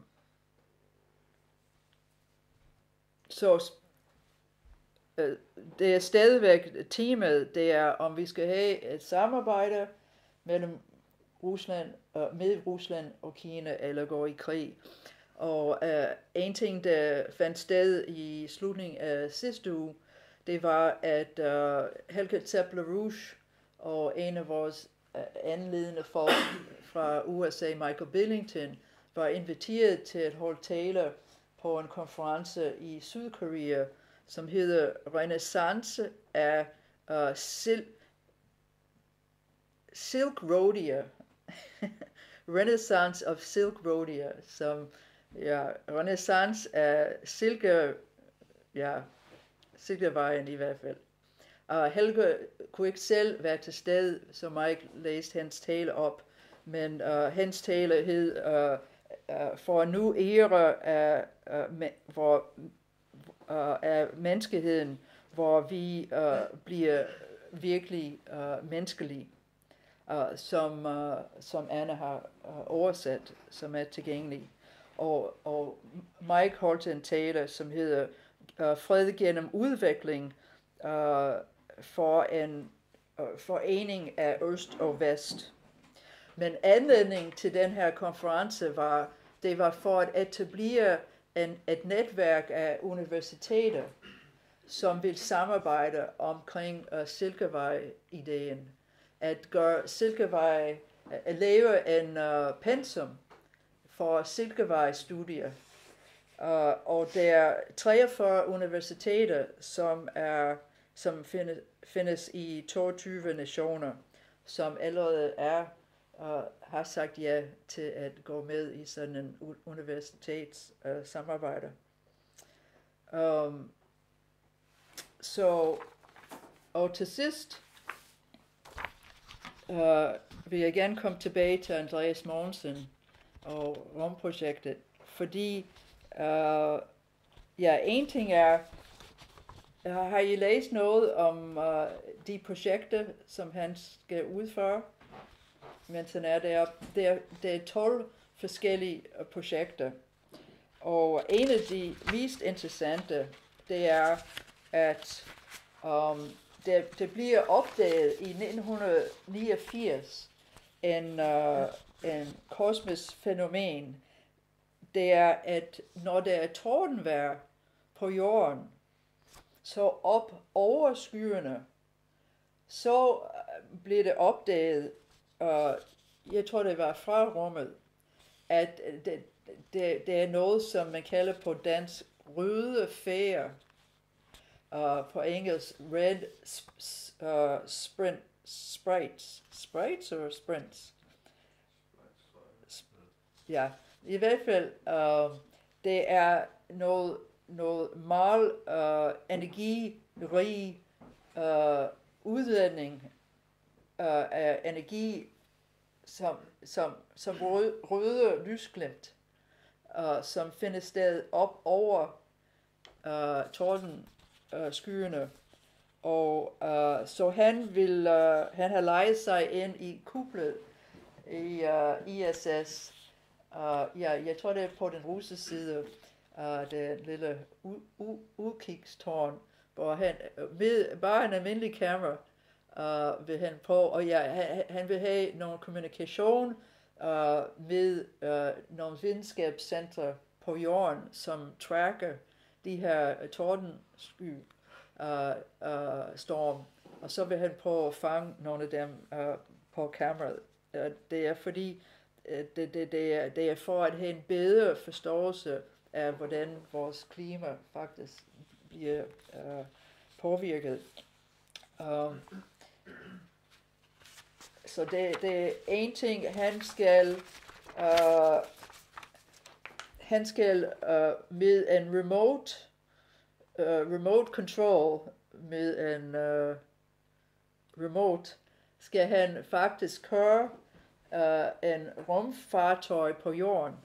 så uh, det er stadigvæk temaet, det er om vi skal have et samarbejde mellem Rusland, uh, med Rusland og Kina, eller gå i krig. Og uh, en ting, der fandt sted i slutningen af sidste uge, det var, at uh, Helge Zeppler-Rouge og en af vores uh, anledende folk fra U S A, Michael Billington, var inviteret til at holde taler på en konference i Sydkorea, som hedder Renaissance af uh, Sil- Silk Roadia. Renaissance of Silk Roadia, som ja, renaissance af silke, ja, silkevejen i hvert fald. Uh, Helge kunne ikke selv være til stede, så Mike læste hans tale op, men uh, hans tale hed uh, uh, for nu ære af, uh, me, hvor, uh, af menneskeheden, hvor vi uh, bliver virkelig uh, menneskelige, uh, som, uh, som Anna har uh, oversat, som er tilgængelig. Og, og Mike holdt en tale, som hedder uh, Fred gennem udvikling uh, for en uh, forening af Øst og Vest. Men anledningen til den her konference var, det var for at etablere en, et netværk af universiteter, som vil samarbejde omkring uh, Silkevej-ideen. At gøre Silkevej, at lave en uh, pensum for Silkevej-studier. Uh, og der er treogfyrre universiteter, som, er, som findes, findes i toogtyve nationer, som allerede er, uh, har sagt ja til at gå med i sådan en universitets uh, samarbejde. Um, så, og til sidst uh, vil jeg gerne komme tilbage til Andreas Mogensen og rumprojektet, fordi uh, ja, en ting er, uh, har I læst noget om uh, de projekter, som han skal udføre, mens han er der? Det er, det er tolv forskellige uh, projekter, og en af de mest interessante, det er, at um, det, det bliver opdaget i nitten niogfirs en uh, en kosmisk fænomen, det er, at når der er tordenvejr på jorden, så op over skyerne, så bliver det opdaget, og jeg tror det var fra rummet, at det, det, det er noget, som man kalder på dansk røde fære, uh, på engelsk red uh, sprint, sprites, sprites eller sprints? Ja, i hvert fald, uh, det er noget, noget meget uh, energirig uh, udledning uh, af energi, som, som, som røde, røde lysglimt, uh, som finder sted op over uh, torden uh, skyerne. Og uh, så han vil, uh, han har lejet sig ind i kuplet i uh, I S S. Uh, ja, jeg tror det er på den russiske side, uh, det lille udkigstårn, hvor han ved bare en almindelig kamera uh, vil han på, og ja, han, han vil have noget kommunikation uh, med uh, nogle videnskabscentre på jorden, som tracker de her tordensky uh, uh, storm, og så vil han prøve at fange nogle af dem uh, på kameraet. Uh, det er fordi, uh, det, det, det, er, det er for at have en bedre forståelse af, hvordan vores klima faktisk bliver uh, påvirket. Um, så det, det er en ting, han skal uh, han skal uh, med en remote uh, remote control, med en uh, remote, skal han faktisk køre uh, en rumfartøj på jorden.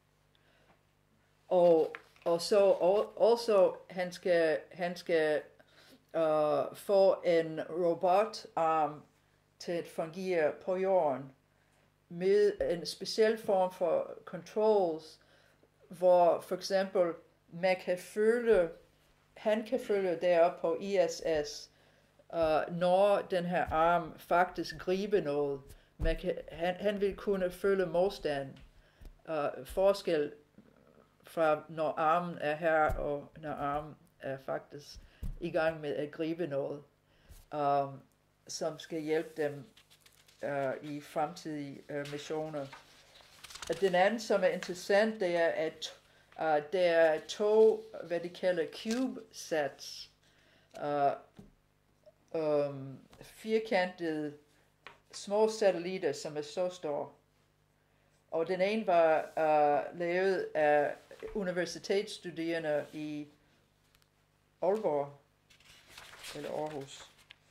Og, og så også han skal, han skal uh, få en robotarm til at fungere på jorden med en speciel form for controls, hvor for eksempel man kan føle, han kan føle deroppe på I S S, uh, når den her arm faktisk griber noget. Man kan, han, han vil kunne føle modstand, uh, forskel fra når armen er her, og når armen er faktisk i gang med at gribe noget, um, som skal hjælpe dem uh, i fremtidige uh, missioner. Og den anden, som er interessant, det er, at uh, der er to, hvad de kalder CubeSats, uh, um, firkantede små satellitter, som er så store. Og den ene var uh, lavet af universitetsstuderende i Aalborg, eller Aarhus.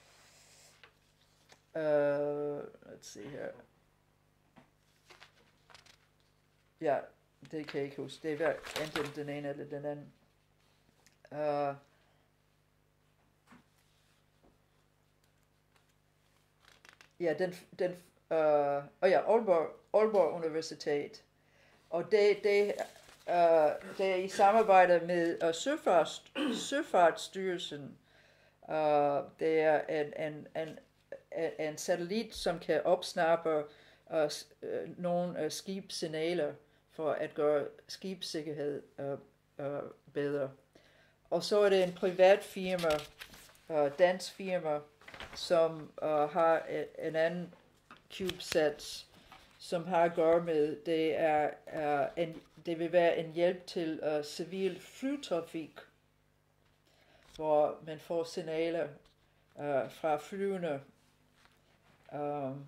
Uh, let's see her. Ja, det kan jeg ikke huske. Det er enten den ene eller den anden. Uh, ja, den, den uh, oh ja, Aalborg, Aalborg Universitet. Og det, det, uh, det er i samarbejde med uh, Søfart, Søfartsstyrelsen. Uh, det er en, en, en, en satellit, som kan opsnappe uh, uh, nogle uh, skibssignaler for at gøre skibssikkerhed uh, uh, bedre. Og så er det en privat firma, uh, dansk firma, som uh, har en anden CubeSat, som har at gøre med, det er uh, en, det vil være en hjælp til uh, civil flytrafik, hvor man får signaler uh, fra flyvende. Um,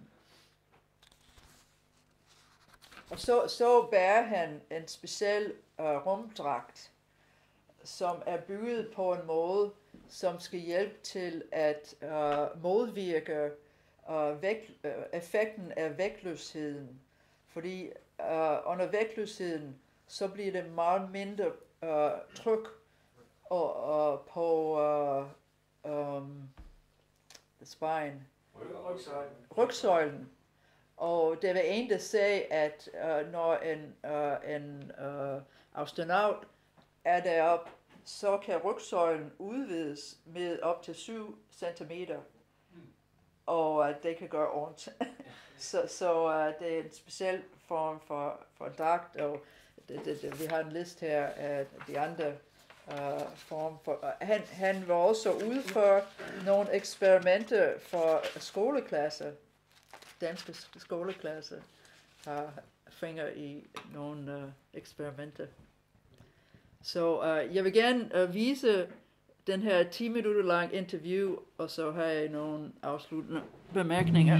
og så, så bærer han en speciel uh, rumdragt, som er bygget på en måde, som skal hjælpe til at uh, modvirke uh, vægt, uh, effekten af vægtløsheden. Fordi uh, under vægtløsheden, så bliver det meget mindre uh, tryk og, uh, på uh, um, the spine. Rygsøjlen. Rygsøjlen. Og det var en, der sagde, at uh, når en, uh, en uh, astronaut er deroppe, så kan rygsøjlen udvides med op til syv centimeter. Mm. Og uh, det kan gøre ondt. så så uh, det er en speciel form for, for dragt, og det, det, det, vi har en liste her af de andre uh, form for. Uh, han, han var også ude for nogle eksperimenter for skoleklasser. Danske skoleklasser har fingre i nogle uh, eksperimenter. Så uh, jeg vil gerne uh, vise den her ti minutter lang interview, og så har jeg nogle afsluttende bemærkninger.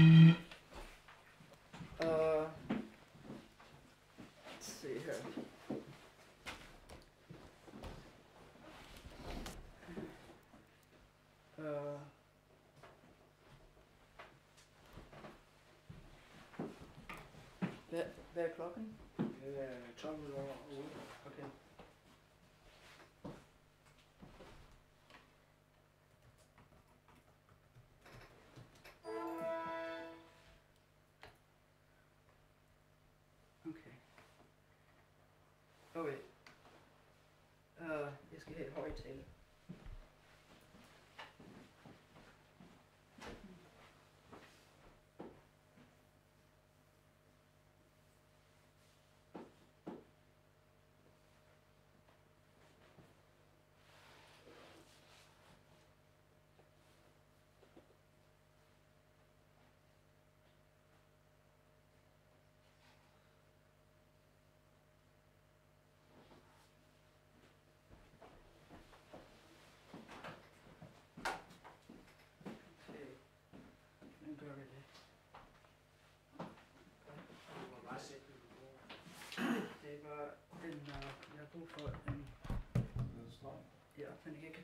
Uh, let's see her. Uh, hvad, hvad er klokken? Det er tolv minutter over otte. Okay. Okay. Okay. Uh, jeg skal have et højtaler.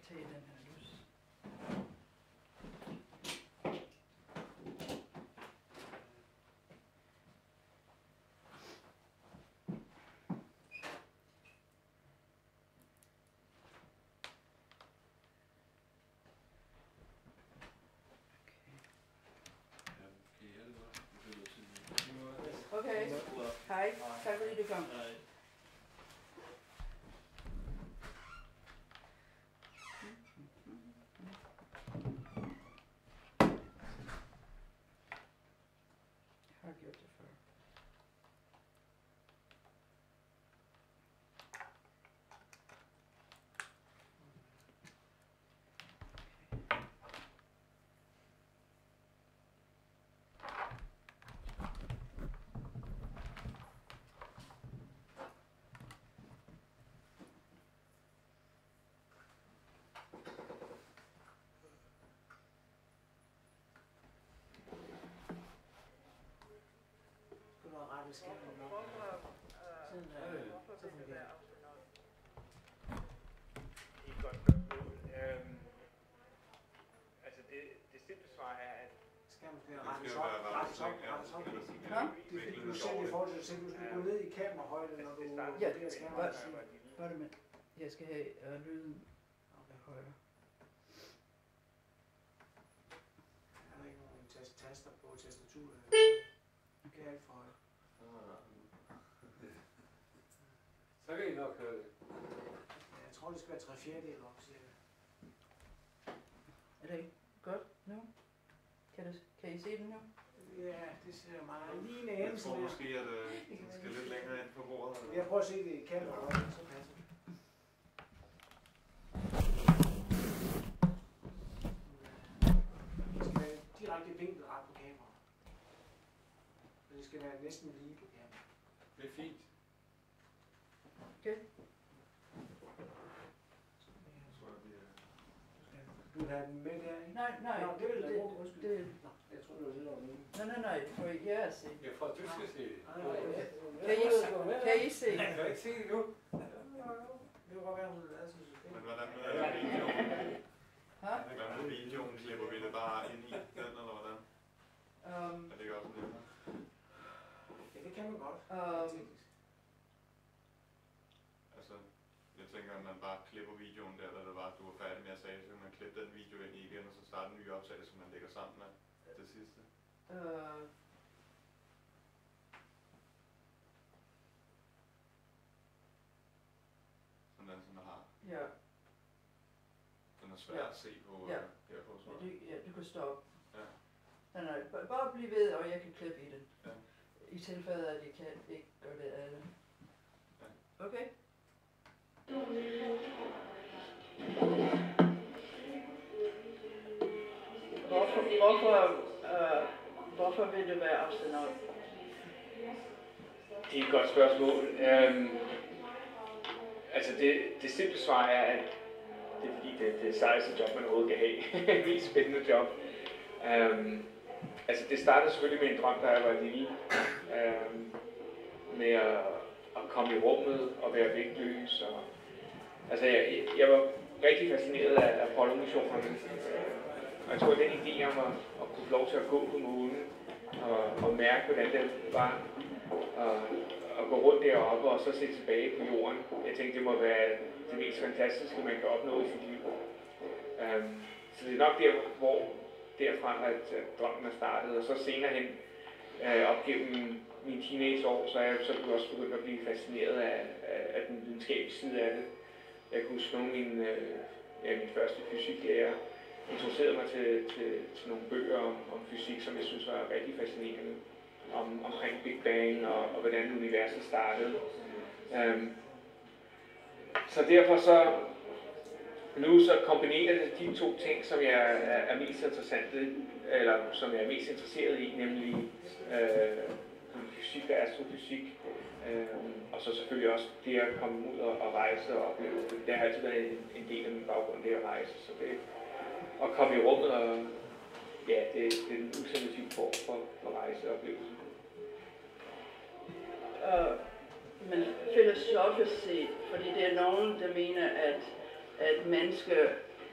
tage den her lys. Okay. Hej. Tak fordi du kom. Jeg har gjort det før. Du har ret i skærmen nok. Sådan der. Så fungerer det. I et godt spørgsmål. Øhm, altså det, det simple svar er, at Skærmen skal Det rettes skal op. være Rettes op. rettet, ja. Rettes op. Det skal Nå? Det er fordi, du ser det i forhold til dig selv. Du skal gå ned i kamerahøjde, når du Ja, vurderer skærmen. hvad? Okay. Hvad er det med? Jeg skal have uh, lyden højere. Er der ikke nogen tas- taster på tastaturet? Det er alt for højt. Så kan I nok høre det. Jeg tror, det skal være tre fjerdedel op, cirka. Er det ikke godt nu? Kan, det, kan I se den nu? Ja, det ser meget lige en Jeg anelse tror mere. måske, at øh, den skal lidt længere ind på bordet. eller? Jeg prøver at se det i kamerahøjde, så passer det. Det skal være direkte vinkelret på kameraet. Men det skal være næsten lige på kameraet. Det er fint. Okay. Jeg tror, at vi er... Du vil have den med der, ikke? Nej, nej. Nå, det vil jeg det, godt. Undskyld. det, Nå, jeg tror, det var det, der var meningen. nej, nej, nej. For jer at se. Jeg får, at du skal se det. Kan I, kan I se? Jeg kan ikke se det nu. Det kan godt være, hun vil lade sig system. Men hvordan med videoen? Ha? Hvad med videoen? Klipper vi det bare ind i den, eller hvordan? Um, Er det ikke også nemmere? Ja, det kan man godt. um, Teknisk. Altså, jeg tænker, at man bare klipper videoen der, da det var, at du var færdig med at sige, så kan man klippe den video ind i igen, og så starte en ny optagelse, som man lægger sammen med det sidste. uh, Sådan den, som man har. ja, Den er svær Ja. at se på Ja. øh, her på, tror ja, jeg. du, ja, du kan stoppe. Ja. Nej, nej, b- bare bliv ved, og jeg kan klippe i det. Ja. I tilfælde, at jeg kan ikke gøre det alle. Ja. Okay? Hvorfor, hvorfor, øh, hvorfor vil du være astronaut? det er et godt spørgsmål. Øhm, altså det, det simple svar er, at det er fordi, det er det sejeste job, man overhovedet kan have. Det mest spændende job. Øhm, altså det startede selvfølgelig med en drøm, da jeg var lille. Øhm, med at, at komme i rummet og være vægtløs. Og, altså jeg, jeg var rigtig fascineret af Apollo-missionerne. Og jeg tror, at den idé om at, at kunne få lov til at gå på månen og, og mærke, hvordan det var at, at gå rundt deroppe og så se tilbage på jorden. Jeg tænkte, det må være det mest fantastiske, man kan opnå i sit liv. Um, så det er nok der, hvor derfra, at, at drømmen er startet. Og så senere hen, uh, op gennem mine teenageår, så er jeg så også begyndt at blive fascineret af, af, af den videnskabelige side af det. Jeg kan huske nogle af mine, uh, ja, min første fysiklærer introducerede mig til, til, til nogle bøger om, om fysik, som jeg synes var rigtig fascinerende. Om, omkring Big Bang og, og hvordan universet startede. Um, så derfor så, nu så kombinerer det de to ting, som jeg er, er mest interessante, eller som jeg er mest interesseret i, nemlig øh, fysik og astrofysik, øh, og så selvfølgelig også det at komme ud og, og rejse og opleve. Det har altid været en, en del af min baggrund, det at rejse, så det at komme i rummet og ja, det, det er en ultimativ form for, for rejseoplevelse. Uh, men filosofisk set, fordi det er nogen, der mener, at, at mennesker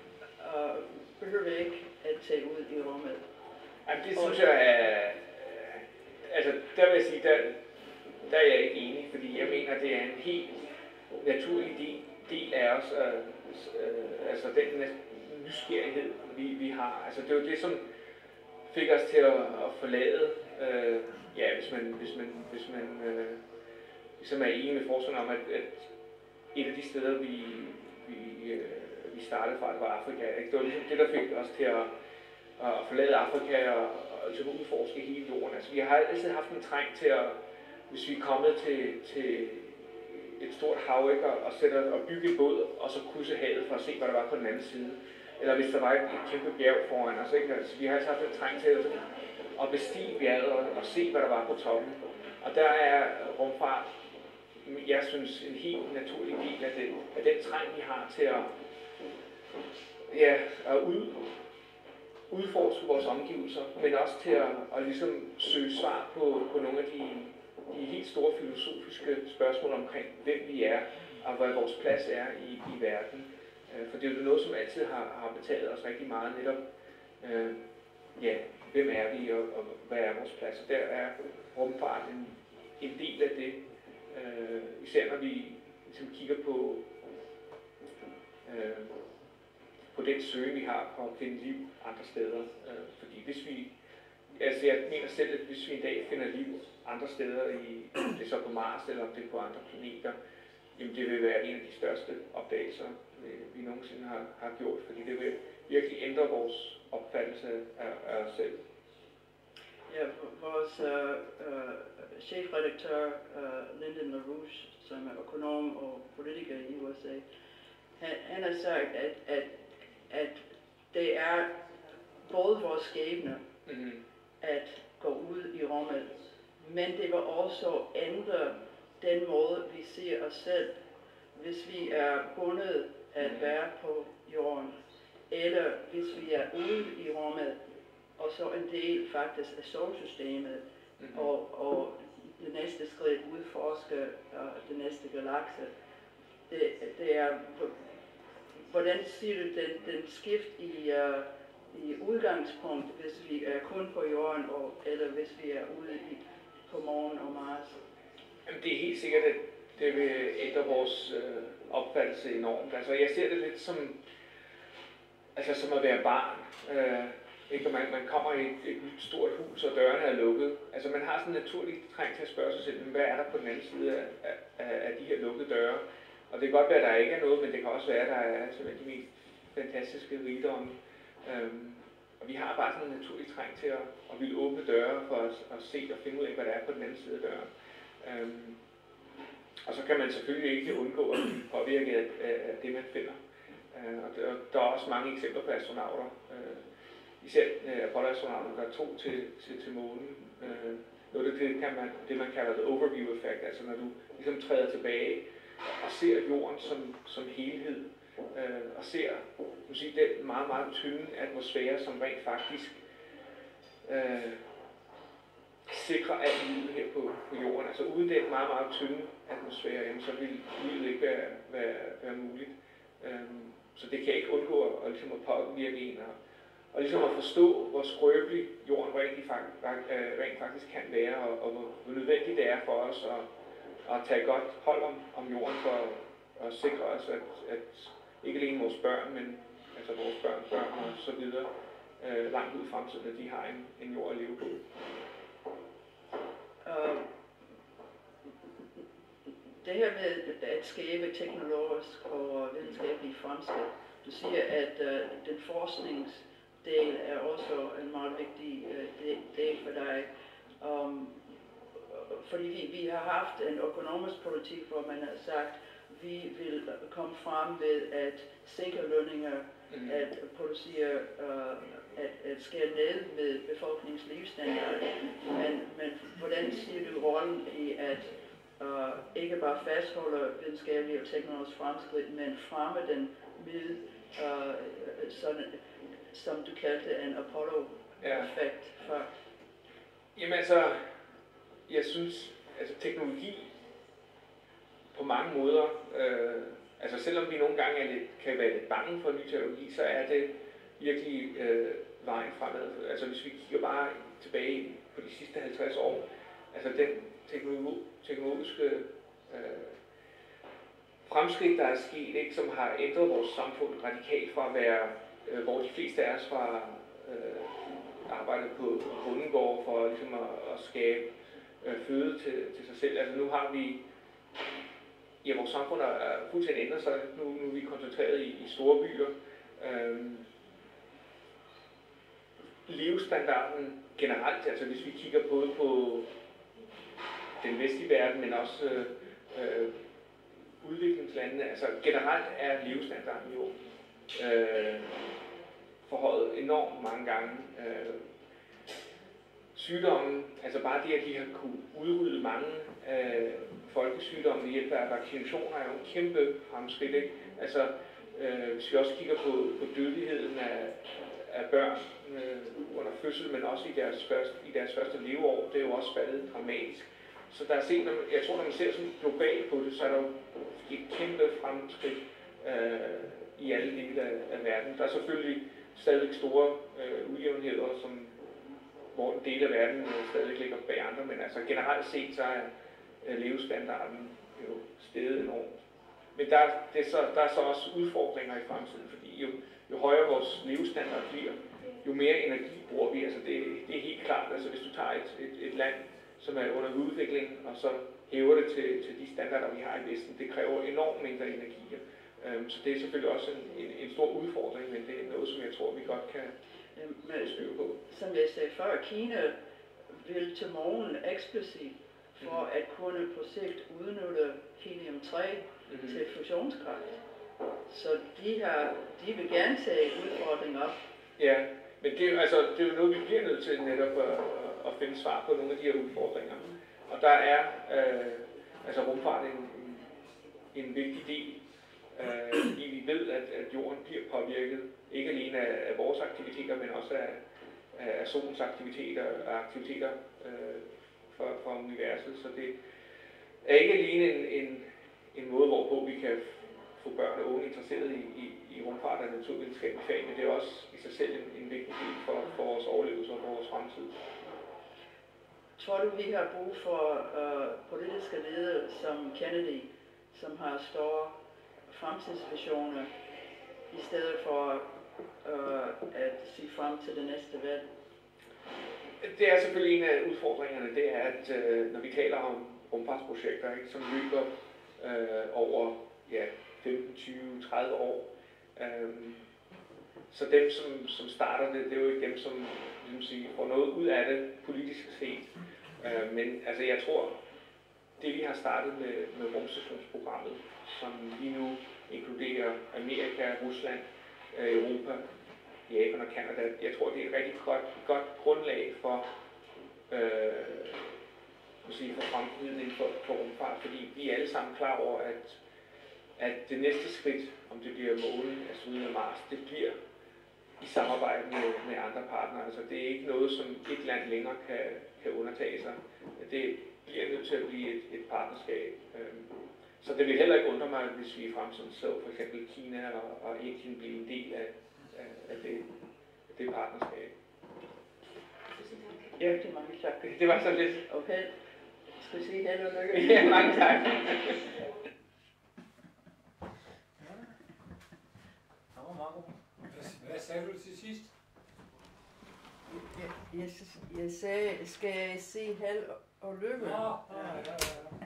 uh, behøver vi ikke at tage ud i rummet. Jamen, det synes jeg er... Altså, der vil jeg sige, der, der er jeg ikke enig, fordi jeg mener, det er en helt naturlig del, del af os, øh, øh, altså den nysgerrighed, vi, vi har. Altså, det er jo det, som fik os til at, at forlade, øh, ja, hvis man, hvis man, hvis man øh, ligesom er enig med forskerne om, at, at et af de steder, vi, vi, øh, vi startede fra, det var Afrika. Ikke? Det var ligesom det, der fik os til at, at forlade Afrika og, og ligesom udforske hele jorden. Altså, vi har altid haft en træng til at, hvis vi er kommet til, til et stort hav, ikke, og, sætte, og bygge et båd, og så krydse havet for at se, hvad der var på den anden side. Eller hvis der var et, et kæmpe bjerg foran os. Ikke? Altså, vi har altid haft en træng til at, at bestige bjerget og, og se, hvad der var på toppen. Og der er rumfart, jeg synes, en helt naturlig del af den, af den træng, vi har til at, ja, at ud, udforske vores omgivelser, men også til at, at ligesom søge svar på, på nogle af de, de helt store filosofiske spørgsmål omkring, hvem vi er, og hvad vores plads er i, i verden. For det er jo noget, som altid har, har betalt os rigtig meget netop, øh, ja, hvem er vi, og, og hvad er vores plads. Og der er rumfart en, en del af det, øh, især når vi ligesom kigger på, øh, på den søge, vi har på at finde liv andre steder. Øh, fordi hvis vi, altså jeg mener selv, at hvis vi en dag finder liv andre steder, i, det er så på Mars eller om det er på andre planeter, jamen det vil være en af de største opdagelser, vi nogensinde har, har gjort, fordi det vil virkelig ændre vores opfattelse af, af os selv. Ja, vores uh, uh, chefredaktør uh, Lyndon LaRouche, som er økonom og politiker i U S A, han, han har sagt, at, at, at det er både vores skæbne mm-hmm. at gå ud i rummet, men det vil også ændre den måde, vi ser os selv, hvis vi er bundet at være på jorden, eller hvis vi er ude i rummet, og så en del faktisk af solsystemet, mm-hmm. og, og det næste skridt udforske uh, det næste galakse. Det, det er, hvordan siger du den, den skift i, uh, i udgangspunkt, hvis vi er kun på jorden, og, eller hvis vi er ude i, på månen og Mars? Jamen, det er helt sikkert, at det vil ændre vores øh, opfattelse enormt. Altså, jeg ser det lidt som, altså, som at være barn. Øh, ikke? Man, man kommer i et, et nyt stort hus, og dørene er lukket. Altså, man har sådan en naturlig træng til at spørge sig selv, hvad er der på den anden side af, af, af de her lukkede døre? Og det kan godt være, at der ikke er noget, men det kan også være, at der er simpelthen de mest fantastiske rigdomme. Øhm, og vi har bare sådan en naturlig træng til at, at ville åbne døre for at, at se og finde ud af, hvad der er på den anden side af døren. Øhm, Og så kan man selvfølgelig ikke undgå at blive påvirket af, af det, man finder. Uh, og der, der er også mange eksempler på astronauter. Uh, især uh, Apollo-astronauterne, der tog til, til, til månen. Uh, noget af det, kan man, det, man kalder det overview effect, altså når du ligesom træder tilbage og ser jorden som, som helhed, uh, og ser sige, den meget, meget tynde atmosfære, som rent faktisk uh, sikrer alt livet her på, på jorden. Altså uden den meget, meget tynde atmosfære, jamen, så vil livet ikke være, være, være muligt. Øhm, så det kan ikke undgå at, at, ligesom at påvirke en, og, og ligesom at forstå, hvor skrøbelig jorden rent, rent faktisk kan være, og, og hvor, hvor nødvendigt det er for os at, at tage godt hold om, om jorden, for at, at sikre os, at, at ikke alene vores børn, men altså vores børns børn og så videre, øh, langt ud i fremtiden, at de har en, en jord at leve på. Uh, det her med at skabe teknologisk og videnskabelig fremskridt, du siger, at uh, den forskningsdel er også en meget vigtig uh, del for dig. Um, fordi vi, vi har haft en økonomisk politik, hvor man har sagt, vi vil komme frem ved at sænke lønninger, mm. at producere, uh, at, at skære ned med befolkningens livsstandard. Men, men hvordan siger du rollen i at uh, ikke bare fastholde videnskabelig og teknologisk fremskridt, men fremme den med, uh, sådan, som du kaldte en Apollo-effekt ja. før? Jamen altså, jeg synes, altså teknologi på mange måder, øh, altså selvom vi nogle gange er lidt, kan være lidt bange for ny teknologi, så er det virkelig øh, vejen fremad. Altså hvis vi kigger bare tilbage på de sidste halvtreds år, altså den teknologi, teknologiske øh, fremskridt, der er sket, ikke, som har ændret vores samfund radikalt fra at være, øh, hvor de fleste af os var øh, arbejdet på bondegård for ligesom at, at skabe øh, føde til, til sig selv. Altså nu har vi, ja, vores samfund er, er fuldstændig ændret sig. Nu, nu er vi koncentreret i, i store byer. Øhm, levestandarden generelt, altså hvis vi kigger både på den vestlige verden, men også øh, øh, udviklingslandene, altså generelt er levestandarden jo øh, forhøjet enormt mange gange. Øh, sygdommen, altså bare det, at de har kunne udrydde mange øh, folkesygdomme ved hjælp af vaccinationer, er jo en kæmpe fremskridt, ikke? Altså, øh, hvis vi også kigger på, på dødeligheden af, af børn øh, under fødsel, men også i deres, første, i deres første leveår, det er jo også faldet dramatisk. Så der er set, jeg tror, når man ser sådan globalt på det, så er der jo et kæmpe fremskridt øh, i alle dele af, af verden. Der er selvfølgelig stadig store øh, ujævnheder, som, hvor en del af verden øh, stadig ligger bag andre, men altså generelt set, så er øh, levestandarden jo steget enormt. Men der, det er så, der er så også udfordringer i fremtiden, fordi jo, jo højere vores levestandard bliver, jo mere energi bruger vi. Altså det, det er helt klart, altså hvis du tager et, et, et land, som er under udvikling, og så hæver det til, til de standarder, vi har i Vesten, det kræver enormt mindre energi. Um, så det er selvfølgelig også en, en, en stor udfordring, men det er noget, som jeg tror, vi godt kan få styr på. Som jeg sagde før, Kina vil til morgen eksplicit for mm. at kunne på sigt udnytte helium tre mm-hmm. til fusionskraft. Så de, har, de vil gerne tage udfordringen op. Ja, men det er, altså, det er jo noget, vi bliver nødt til netop at, at finde svar på nogle af de her udfordringer. Og der er øh, altså rumfart en, en, en vigtig del, øh, fordi vi ved, at, at jorden bliver påvirket, ikke alene af, af vores aktiviteter, men også af, af solens aktiviteter og aktiviteter øh, for, for universet. Så det er ikke alene en, en, en måde, hvorpå vi kan få børn og unge interesseret i, i, i rumfart og naturvidenskabelige fag, men det er også i sig selv en, en vigtig del for, for vores overlevelse og for vores fremtid. Tror du, vi har brug for uh, politiske ledere som Kennedy, som har store fremtidsvisioner, i stedet for uh, at se frem til det næste valg? Det er selvfølgelig en af udfordringerne, det er, at uh, når vi taler om rumfartsprojekter, ikke, som løber uh, over ja, femten, tyve, tredive år, um, så dem, som, som starter det, det er jo ikke dem, som ligesom sige, får noget ud af det politisk set. Uh, men altså, jeg tror, det vi har startet med, med rumstationsprogrammet, som lige nu inkluderer Amerika, Rusland, uh, Europa, Japan og Canada, jeg tror, det er et rigtig godt, godt grundlag for, øh, sige, for fremtiden inden for, for rumfart, fordi vi er alle sammen klar over, at, at det næste skridt, om det bliver månen, asteroiden og Mars, det bliver i samarbejde med, med andre partnere. Altså det er ikke noget, som et land længere kan, kan undertage sig. Det bliver nødt til at blive et, et partnerskab. Så det vil heller ikke undre mig, hvis vi i fremtiden så for eksempel Kina og, og Indien blive en del af, af, af det, det partnerskab. Ja, det er mange tak. Det var så lidt. Okay. Skal vi sige held og lykke? Ja, mange tak. Hvad sagde du til sidst? Jeg, jeg, jeg sagde, skal jeg sige held og lykke? Nå, ja, ja, ja.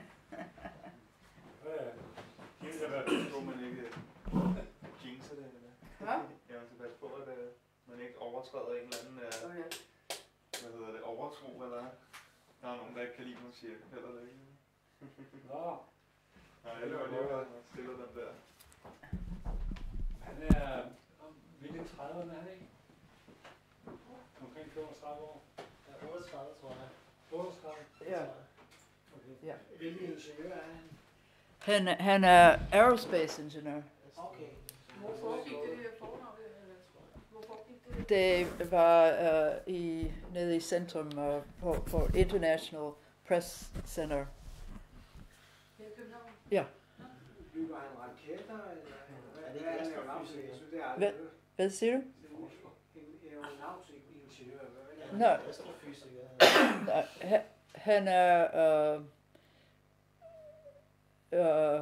Det er da skulle man ikke jinxe det, eller? Hvad? Ja, man skal passe på, at man ikke overtræder en eller anden, Okay. hvad hedder det, overtro, eller der er nogen, der ikke kan lide, man siger held og lykke. Nå, Nej, jeg løber lige og stiller den der. han er midt i trediverne, er han ikke? Omkring femogtredive år. Ja, otteogtredive, tror jeg. otteogtredive? Ja. Okay. Ja. Hvilken ingeniør er han? Han, han er aerospace ingeniør. Okay. Hvorfor fik det her fornavn? Hvorfor fik det? Det var uh, i, nede i centrum uh, på, på International Press Center. Her i København? Ja. Bygger han raketter, eller hvad? Er det Hvad er ikke han laver? Jeg synes, det er Hvad? aldrig hørt. Hvad siger du? Det er uforstået. ingeniør? Hvad er Nej. han? Astrofysiker? Nej, han- han er øh, øh,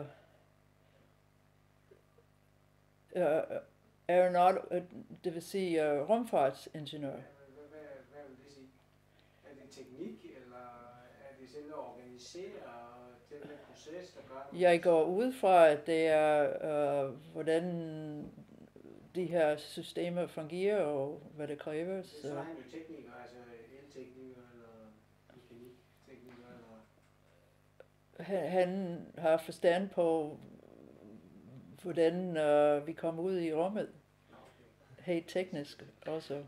øh, aeronaut, øh, det vil sige øh, rumfartsingeniør. Hvad, hvad, hvad vil det sige? Er det teknik, eller er det selve at organisere den her proces, der gør? Jeg går ud fra, at det er, øh, hvordan de her systemer fungerer, og hvad det kræver. Så Så. er han jo tekniker, altså eltekniker, eller mekaniktekniker, eller... Han, han har forstand på, hvordan øh, vi kommer ud i rummet. Helt teknisk også.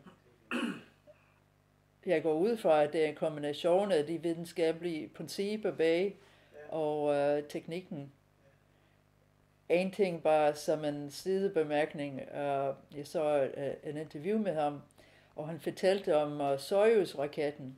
Jeg går ud fra, at det er en kombination af de videnskabelige principper bag og øh, teknikken. En ting bare som en sidebemærkning. Øh, jeg så øh, en interview med ham, og han fortalte om øh, Soyuz-raketten.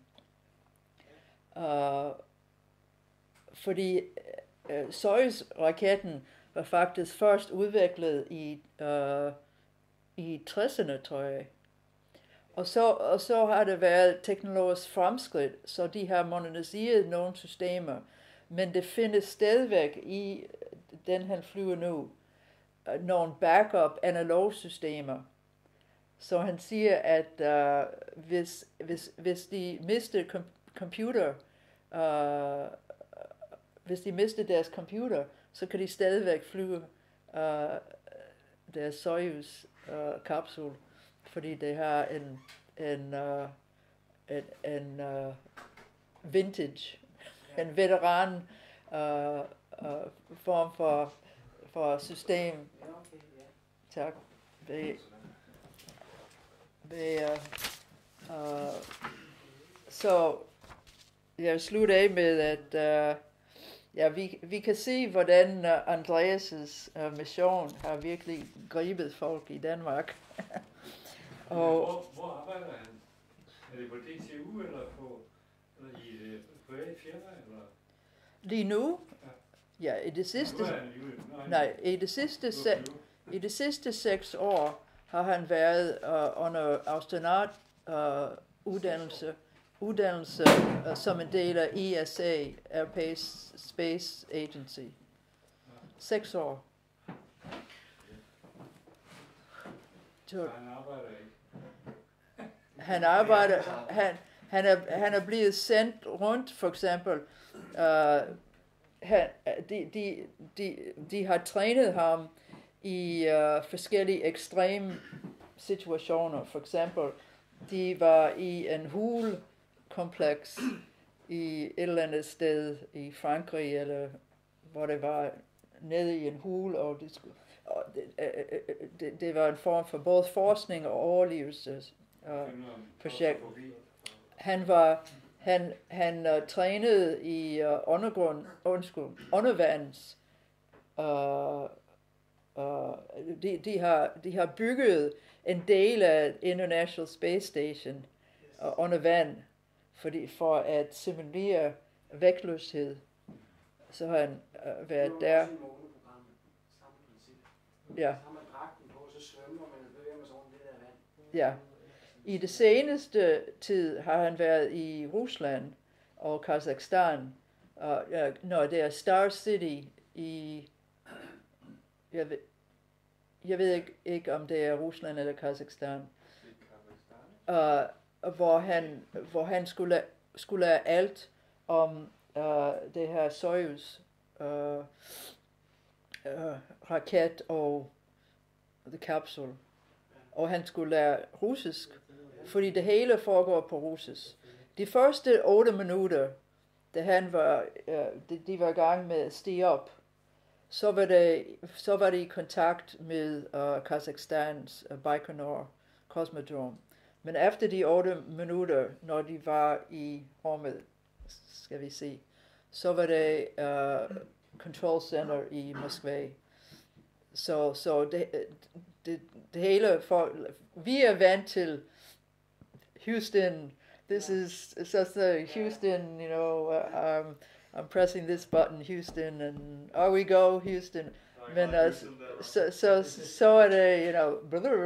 Øh, fordi øh, Soyuz-raketten var faktisk først udviklet i, øh, i tresserne, tror jeg. Og så, og så har det været teknologisk fremskridt, så de har moderniseret nogle systemer. Men det findes stadigvæk i den, han flyver nu, nogle backup analog systemer. Så han siger, at uh, hvis, hvis, hvis de mister com- computer, uh, hvis de mister deres computer, så kan de stadigvæk flyve uh, deres Soyuz-kapsel, uh, fordi det har en, en, uh, en, en uh, vintage, en veteran uh, uh, form for, for system. Ja, okay, ja. Tak. Det, det, uh, uh, så jeg vil slutte af med, at uh, ja, vi, vi kan se, hvordan uh, Andreas' uh, mission har virkelig grebet folk i Danmark. Og hvor, hvor arbejder han? Er det på D T U eller på eller i et privat firma? Eller? Lige nu, ja, i det sidste, Nu er han jo, nu er han nej, i det sidste, se, i de sidste seks år har han været uh, under astronaut uh, uddannelse, uddannelse uh, som en del af E S A, European Space Agency. Seks år. Så han arbejder ikke. Han arbejder, han, han, er, han er blevet sendt rundt, for eksempel, uh, han, de, de, de, de har trænet ham i uh, forskellige ekstreme situationer. For eksempel, de var i en hulkompleks i et eller andet sted i Frankrig, eller hvor det var nede i en hul, og det, skulle, og det, det, det var en form for både forskning og overlevelse. Uh, projekt. Han var han han uh, trænede i uh, undergrund undskyld undervands. Uh, uh, de de har de har bygget en del af International Space Station uh, under vand, fordi for at simulere vægtløshed. Så har han uh, været der. Ja. Så har man dragten på, så svømmer man og bevæger sig rundt det der vand. Ja. I det seneste tid har han været i Rusland og Kazakhstan, og ja, når det er Star City i, jeg ved, jeg ved ikke, ikke om det er Rusland eller Kazakhstan, uh, hvor han hvor han skulle skulle lære alt om uh, det her Soyuz uh, uh, raket og the capsule, og han skulle lære russisk. Fordi det hele foregår på russisk. De første otte minutter, da han var, uh, de, de var i gang med at stige op, så var det, så var det i kontakt med uh, Kazakhstans uh, Baikonur Cosmodrome. Men efter de otte minutter, når de var i rummet, skal vi se, så var det uh, Control Center i Moskva. Så, så det, det, det hele, for, vi er vant til Houston, this is just uh, Houston, you know, uh, I'm, I'm pressing this button, Houston, and oh, we go, Houston. Men altså, så, så, så er det, you know,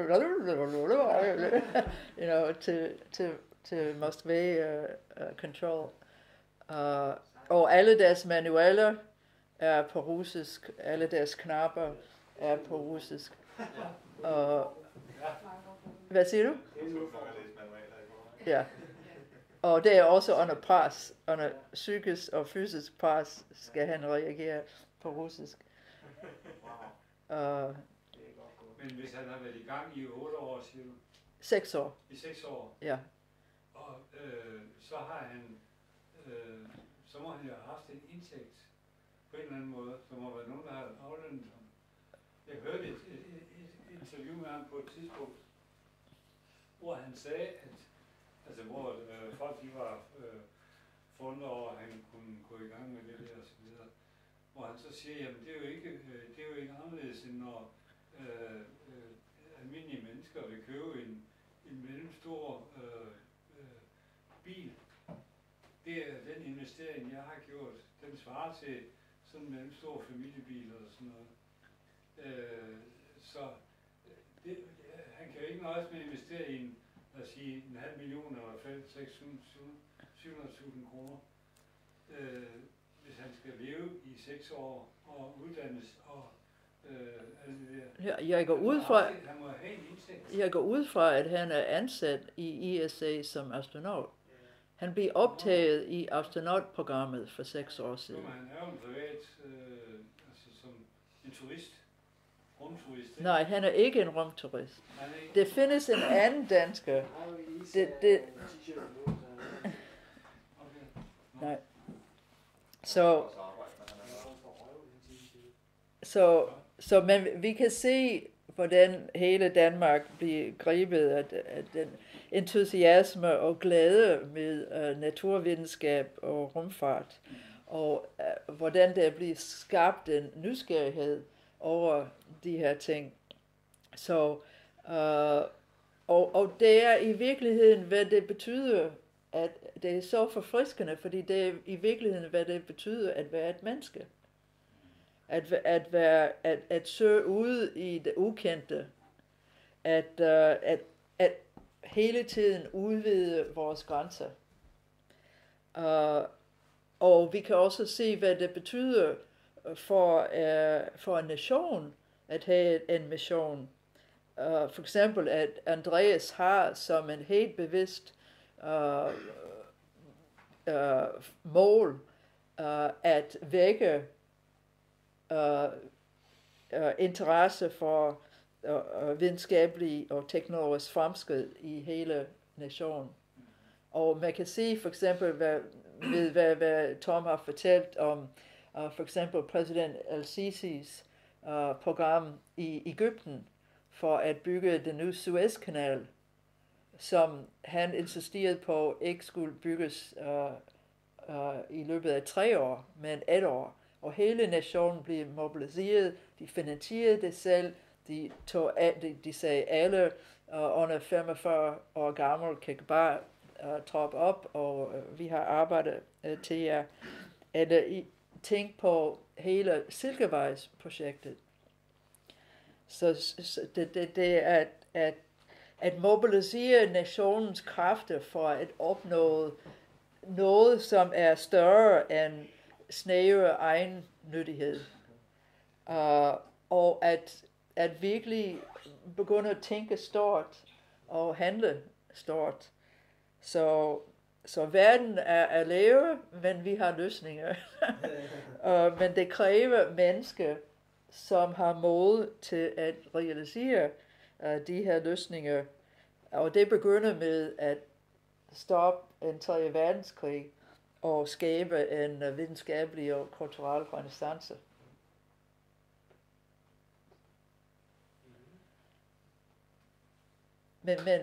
you know, til, til, til Moskva uh, uh, control. Uh, og alle deres manualer er på russisk, alle deres knapper er på russisk. Og, hvad siger du? Ja. Og det er også under pres, under psykisk og fysisk pres, skal han reagere på russisk. Uh, Men hvis han har været i gang i otte år, siger du? Seks år. I seks år? Ja. Og øh, så har han, øh, så må han jo have haft en indtægt på en eller anden måde, så må være nogen, der har aflønnet ham. Jeg hørte et, et, et, et interview med ham på et tidspunkt, hvor han sagde, at altså hvor øh, folk de var øh, fundet over, at han kunne gå i gang med det der og så videre. Hvor han så siger, jamen det er jo ikke, øh, det er jo ikke anderledes, end når øh, øh, almindelige mennesker vil købe en, en mellemstor øh, øh, bil. Det er den investering, jeg har gjort. Den svarer til sådan en mellemstor familiebil eller sådan noget. Øh, så det, han kan jo ikke nøjes med at investere i en, lad os sige, en halv million eller fem, seks, syv hundrede tusind kroner. Øh, hvis han skal leve i seks år og uddannes og øh, alt det der. Ja, jeg går ud fra, han må have en indtægt. jeg går ud fra, at han er ansat i I S A som astronaut. Han blev optaget i astronautprogrammet for seks år siden. Jo, han er jo en privat, øh, altså som en turist, rumturist. Ikke? Nej, han er ikke en rumturist. Han er ikke. Det findes en anden dansker. Det, det, nej. Så, så, så men vi kan se, hvordan hele Danmark bliver grebet af, af den entusiasme og glæde med uh, naturvidenskab og rumfart, og uh, hvordan der bliver skabt en nysgerrighed over de her ting. Så, uh, og, og det er i virkeligheden, hvad det betyder, at det er så forfriskende, fordi det er i virkeligheden, hvad det betyder at være et menneske. At, at, være, at, at søge ude i det ukendte. At, uh, at, at hele tiden udvide vores grænser. Uh, og vi kan også se, hvad det betyder for, uh, for en nation at have en mission. Uh, for eksempel, at Andreas har som en helt bevidst uh, uh, mål uh, at vække uh, uh, interesse for uh, videnskabelig og teknologisk fremskridt i hele nationen. Og man kan se for eksempel, hvad, ved, hvad, hvad Tom har fortalt om uh, for eksempel præsident Al-Sisis uh, program i Egypten for at bygge den nye Suezkanal, som han insisterede på ikke skulle bygges uh, uh, i løbet af tre år, men et år. Og hele nationen blev mobiliseret, de finansierede det selv, de, tog, de, de sagde alle uh, under femogfyrre år gammel kan bare uh, troppe op, og uh, vi har arbejdet uh, til jer. Eller tænk på hele Silkevejsprojektet. Så, så det, det, det er at, at, at mobilisere nationens kræfter for at opnå noget, som er større end snævre egen nyttighed. Uh, og at, at virkelig begynde at tænke stort og handle stort. Så, så verden er, er lave, men vi har løsninger. uh, men det kræver mennesker, som har mod til at realisere uh, de her løsninger. Og det begynder med at stoppe en tredje verdenskrig og skabe en uh, videnskabelig og kulturel renæssance. Men, men,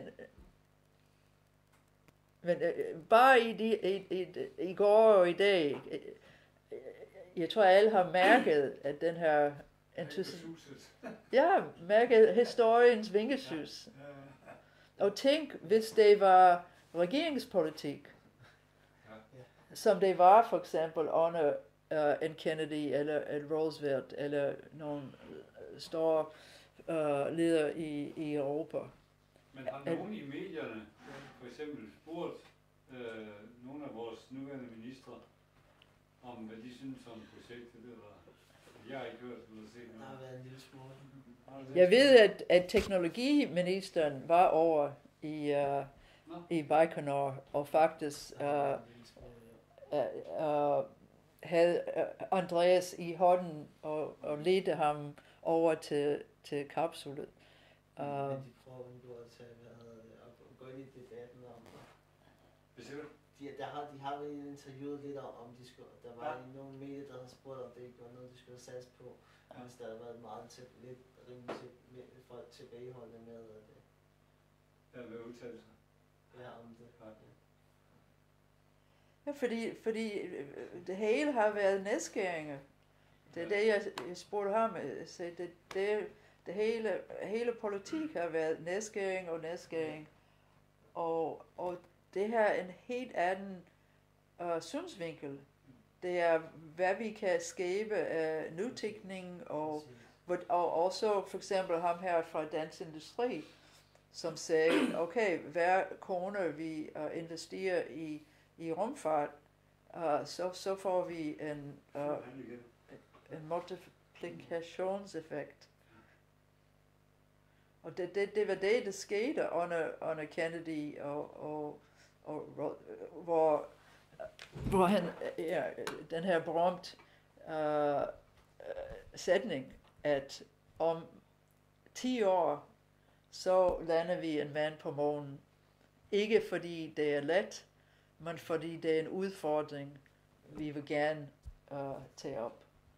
men uh, bare i, de, i, i, i går og i dag, uh, jeg tror alle har mærket, at den her entusiasme, ja, mærket historiens vingesus. Og tænk, hvis det var regeringspolitik, som det var for eksempel under uh, en Kennedy eller en Roosevelt eller nogle store uh, ledere i, i Europa. Men har nogen i medierne for eksempel spurgt øh, nogle af vores nuværende ministre om, hvad de synes om projektet, eller jeg har ikke hørt eller set Der har noget? været en lille smule. Jeg ved, at, at teknologiministeren var over i, uh, i Baikonur og faktisk uh, uh, uh, havde uh, Andreas i hånden og, og ledte ham over til, til kapsulet. Uh, Men de prøver at undgå at tage, hvad hedder det, at gå ind i debatten om det. Hvad siger du? De, der har, de har vel interviewet lidt om, om de skulle, der var Ja. ja. nogle medier, der havde spurgt, om det ikke var noget, de skulle have sats på. Ja. Ja. Hvis der havde været meget til, lidt rimelig til, med, folk tilbageholdende med at det. Ja, med udtalelser. Ja, om det. Ja. Ja, fordi, fordi øh, det hele har været nedskæringer. Det er det, jeg, jeg spurgte ham. Jeg sagde, det, det, det hele, hele politik har været nedskæring og nedskæring. Og, og det her er en helt anden uh, synsvinkel. Det er, hvad vi kan skabe af nytænkning, og, og også for eksempel ham her fra Dansk Industri, som sagde, okay, hver krone vi uh, investerer i, i rumfart, uh, så, så får vi en, uh, en multiplikationseffekt. Og det, det, det var det, der skete under, under Kennedy, og, og, og, hvor, hvor han, ja, den her berømt uh, sætning, at om ti år, så lander vi en mand på månen. Ikke fordi det er let, men fordi det er en udfordring, vi vil gerne uh, tage op.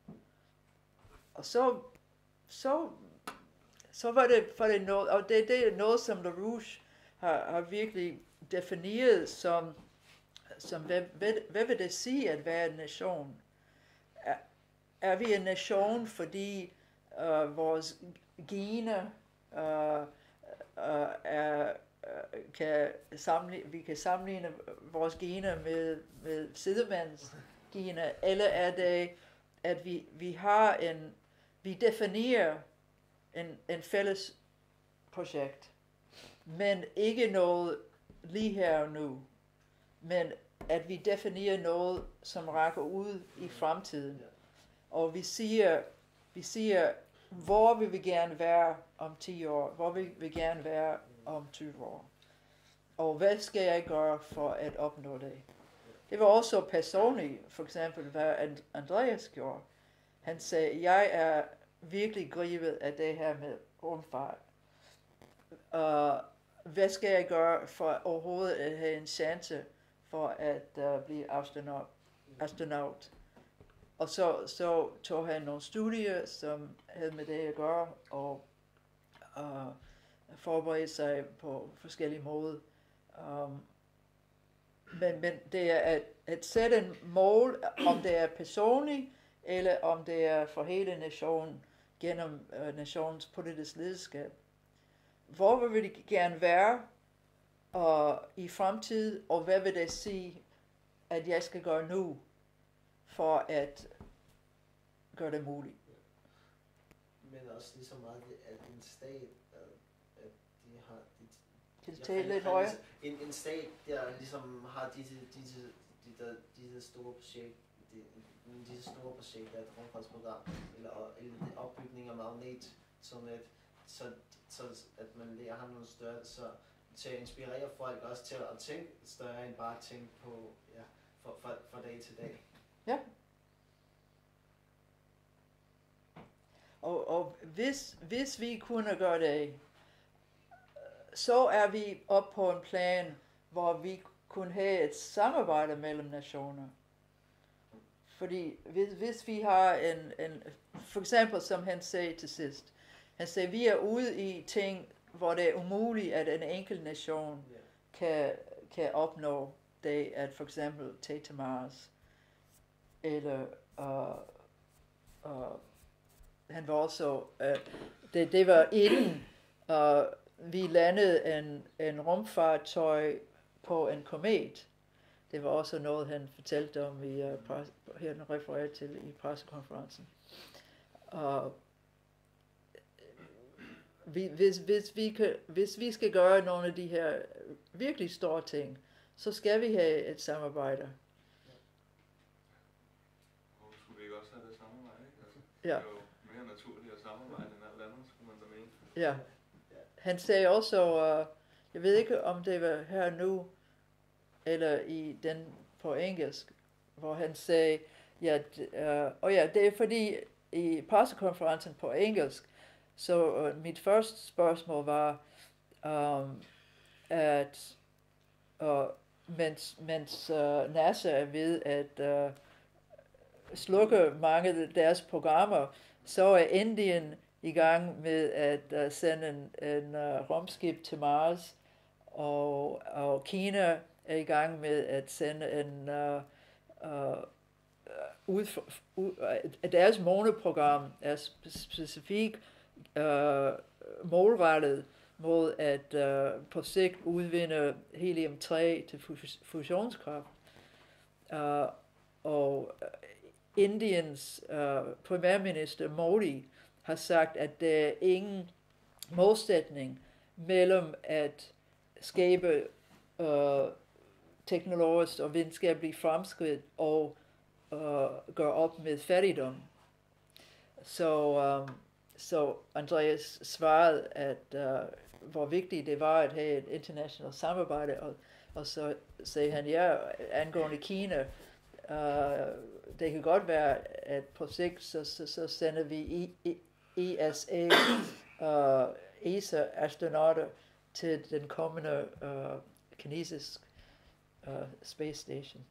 Og så, så, så var det, for det noget, og det, det er noget, som LaRouche har, har virkelig defineret som, som hvad, hvad, hvad vil det sige at være en nation? Er, er vi en nation, fordi uh, vores gener uh, uh, er, uh, kan sammenligne, vi kan sammenligne vores gener med, med sidemandens gener, eller er det, at vi, vi har en, vi definerer en, en fælles projekt, men ikke noget lige her og nu, men at vi definerer noget, som rækker ud i fremtiden. Og vi siger, vi siger, hvor vil vi gerne være om ti år, hvor vil vi gerne være om tyve år. Og hvad skal jeg gøre for at opnå det? Det var også personligt, for eksempel, hvad Andreas gjorde. Han sagde, jeg er virkelig grivet af det her med rumfart. Uh, hvad skal jeg gøre for overhovedet at have en chance for at uh, blive astronaut? astronaut? Og så, så tog han nogle studier, som havde med det at gøre, og uh, forberedte sig på forskellige måder. Um, men, men det er at, at sætte en mål, om det er personligt, eller om det er for hele nationen, gennem uh, nationens politisk lederskab. Hvor vil vi gerne være uh, i fremtiden, og hvad vil det sige, at jeg skal gøre nu, for at gøre det muligt? Men også lige så meget, at en stat, at de har... De, Kan du tale lidt højere? En, en stat, der ligesom har disse, disse, de der, disse store projekter, de, disse store projekter, et rumfartsprogram, eller, eller opbygning af magnettornet, så, så at man har noget større, så til at inspirere folk også til at tænke større end bare at tænke på, ja, for, for, for dag til dag. Ja. Og, og hvis, hvis vi kunne gøre det, så er vi oppe på en plan, hvor vi kunne have et samarbejde mellem nationer. Fordi hvis, hvis vi har en, en, for eksempel som han sagde til sidst, han sagde, vi er ude i ting, hvor det er umuligt, at en enkelt nation kan, kan opnå det, at for eksempel tage til Mars. Eller uh, uh, han var også, uh, det, det var inden uh, vi landede en, en rumfartøj på en komet. det var også noget, han fortalte om i uh, pres, her han refereret til i pressekonferencen. Og vi, hvis, hvis, vi kan, hvis vi skal gøre nogle af de her virkelig store ting, så skal vi have et samarbejde. Hvorfor skulle vi ikke også have det samarbejde, ikke? Altså, Ja. det er jo mere naturligt at samarbejde end alt andet, skulle man da mene. Ja. Han sagde også, uh, jeg ved ikke om det var her nu, eller i den på engelsk, hvor han sagde, ja, uh, og ja, det er fordi i pressekonferencen på engelsk, så uh, mit første spørgsmål var, um, at uh, mens, mens uh, NASA er ved at uh, slukke mange af deres programmer, så er Indien i gang med at uh, sende en, en uh, rumskib til Mars, og, og Kina er i gang med at sende en uh, uh, ud, ud, uh, deres måneprogram er specifikt uh, målrettet mod at uh, på sigt udvinde helium tre til fusionskraft. Uh, og Indiens uh, premierminister Modi har sagt, at der er ingen modsætning mellem at skabe uh, teknologisk og videnskabelig fremskridt og uh, gøre op med fattigdom. Så, um, så Andreas svarede, at uh, hvor vigtigt det var at have et internationalt samarbejde, og, og så sagde han, ja, angående Kina, uh, det kan godt være, at på sigt, så, så, så sender vi I, I, E S A, uh, E S A-astronauter til den kommende uh, kinesiske uh, space station.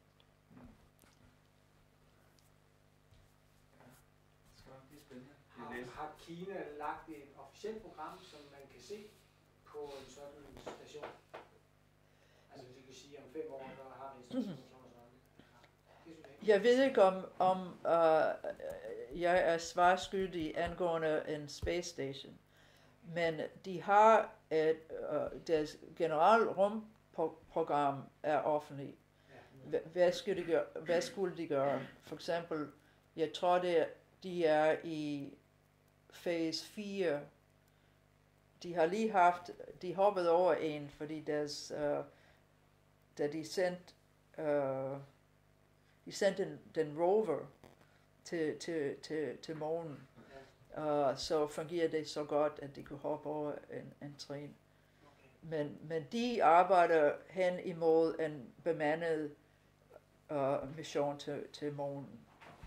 Det skal nok blive spændende. Har, har Kina lagt et officielt program, som man kan se på en sådan station? Altså hvis du kan sige, om fem år, der har vi en station, mm-hmm. Jeg ved ikke, om, om uh, jeg er svarskyldig angående en space station, men de har et, uh, deres generelle rumprogram er offentligt. Hvad skulle, de gøre? Hvad skulle de gøre? For eksempel, jeg tror, det, de er i fase fire. De har lige haft, de hoppede over en, fordi deres, uh, da de sendte, uh, de sendte den, den rover til, til, til, til månen. Uh, så fungerer det så godt, at de kunne hoppe over en, en trin. Men, men de arbejder hen imod en bemandet uh, mission til, til månen.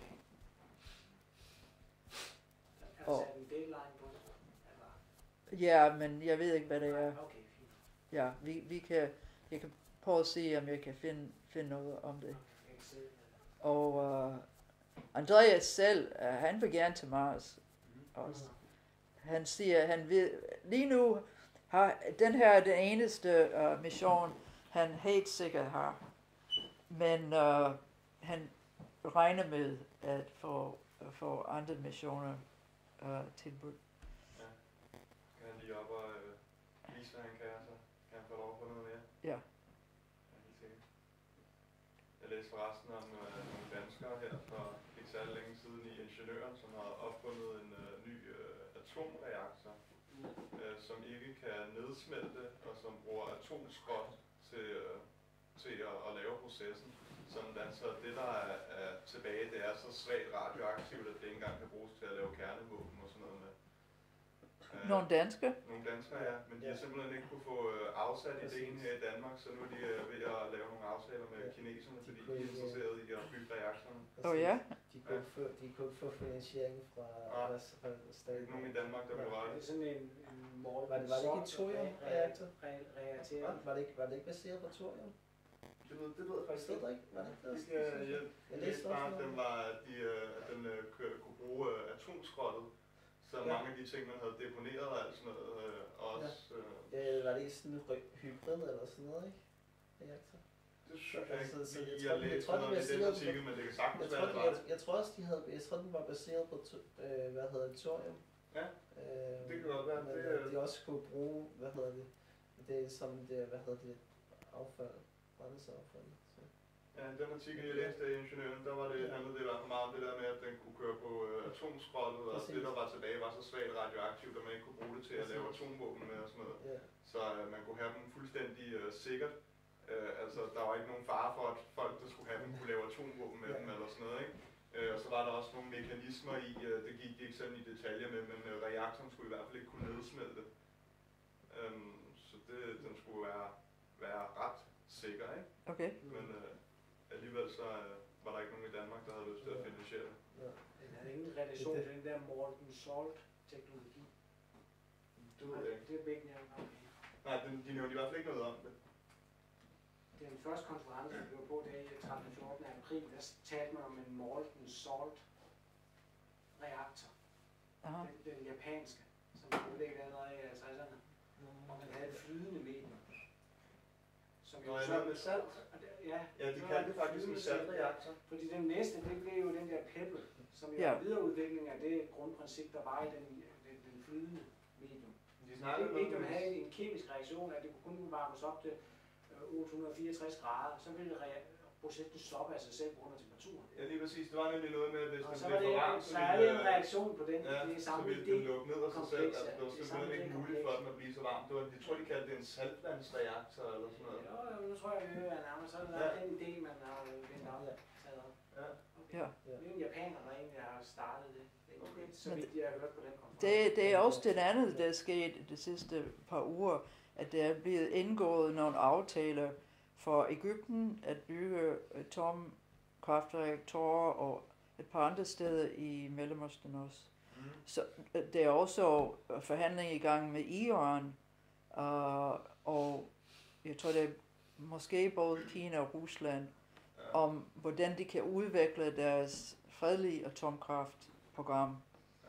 Er der sat en deadline på det? Ja, men jeg ved ikke, hvad det er. Okay, fint. Ja, vi, vi kan, jeg kan prøve at se, om jeg kan finde, finde noget om det. Og uh, Andreas selv, uh, han vil gerne til Mars også. Han siger, han ved, lige nu har den her er den eneste uh, mission, han helt sikkert har. Men uh, han regner med at få, uh, få andre missioner uh, tilbudt. Ja. Kan han lige op og øh, vise, hvad han kan, så kan han få lov på noget mere? Ja. Ja, helt sikkert. Jeg læste forresten om øh, nogle danskere her for ikke særlig længe siden i Ingeniøren, som har opfundet en øh, ny øh, atomreaktor, øh, som ikke kan nedsmelte, og som bruger atomskrot til, øh, til at, at lave processen. Sådan at så det, der er, er tilbage, det er så svagt radioaktivt, at det ikke engang kan bruges til at lave kernevåben og sådan noget med. Øh, Nogle danske? Nogle danskere, ja. Men de har simpelthen ikke kunne få øh, afsat ideen her i Danmark, så nu er de øh, ved at lave nogle aftaler med kineserne, fordi de er interesseret i at bygge reaktorerne. Åh oh, ja? De kunne, ja. få, de kunne få finansiering fra, ja. fra staten. Ikke nogen i Danmark, der vil rette. Det er sådan en, en mål. Var det, var det ikke en thorium-reaktor? Reaktor. Var det ikke, var det ikke baseret på thorium? Det ved, det ved jeg faktisk ikke. ikke. Var det ikke det? Jeg, jeg, jeg, jeg læste bare, at den, var, at de, at den uh, kunne bruge uh, atomskrottet, så ja. mange af de ting, man havde deponeret og alt sådan noget, uh, også... Ja. Uh, ja, var det ikke sådan en hybrid eller sådan noget, ikke? Reaktor? Det synes jeg ikke, altså, lige jeg, jeg læste noget i den artikel, men det kan sagtens være, det var det. Jeg tror også, de havde, jeg tror, den var baseret på, øh, hvad hedder det, thorium. Ja, øh, det kan godt være. Men det, de også kunne bruge, hvad hedder det, det er som det, hvad hedder det, affald, brændingsaffald. Så. Ja, den artikel, jeg læste af Ingeniøren, der var det, handlede det i hvert fald meget om det der med, at den kunne køre på øh, atomskrottet, og Præcis. det, der var tilbage, var så svagt radioaktivt, at man ikke kunne bruge det til at lave atomvåben med og sådan noget. Ja. Så øh, man kunne have dem fuldstændig øh, sikkert. Øh, altså, der var ikke nogen fare for, at folk, der skulle have dem, kunne lave atomvåben med Ja. dem eller sådan noget, ikke? Øh, og så var der også nogle mekanismer i, øh, det gik de ikke sådan i detaljer med, men øh, reaktoren skulle i hvert fald ikke kunne nedsmelte. Øhm, så det, den skulle være, være ret sikker, ikke? Okay. Men øh, alligevel så øh, var der ikke nogen i Danmark, der havde lyst til at finansiere det. Ja. Den havde ingen relation til den der molten salt teknologi. Det ved jeg ikke. Det er begge nævnt. Okay. Nej, den, de nævnte i hvert fald ikke noget om det. Den første konference, vi var på der i trettende til fjortende april, der talte man om en molten salt reaktor. Aha. Den, den japanske, som blev udviklet allerede i halvtredserne. Og man havde et flydende medium. Som Nå, er det med salt? Ja, Ja, de så var kaldte det det faktisk en flydende saltreaktor. Fordi den næste, det blev jo den der pebble, som jo Ja. er en videreudvikling af det grundprincip, der var i den, den, den flydende medium. De snakkede Det noget medium med havde en kemisk reaktion, at det kunne kun varmes op til øh, otte hundrede og fireogtres grader, så ville rea- processen stoppe af sig selv på grund af temperaturen. Ja, lige præcis. Det var nemlig noget med, at hvis Og den så blev var det for varm, så er det en reaktion på den, ja, det er så samme ville idé. den lukke ned af sig selv. kompleks, Altså, ja. det var Det er simpelthen samme ikke idé, muligt for kompleks. den at blive så varm. Det var, jeg tror, de kaldte det en saltvandsreaktor eller sådan noget. Jo, jo, nu tror jeg, vi vil være nærmere. Så er det Ja. den idé, man har vendt op, taget op. Ja. Ja. Det er en japaner, der egentlig har startet det. Okay. Så vidt jeg har hørt på den konference. Det, det er også det andet, der er sket de sidste par uger, at der er blevet indgået nogle aftaler for Egypten at bygge atomkraftreaktorer og et par andre steder i Mellemøsten også. Mm. Så øh, der er også forhandling i gang med Iran, uh, og jeg tror det er måske både Kina og Rusland, Ja. om hvordan de kan udvikle deres fredelige atomkraftprogram.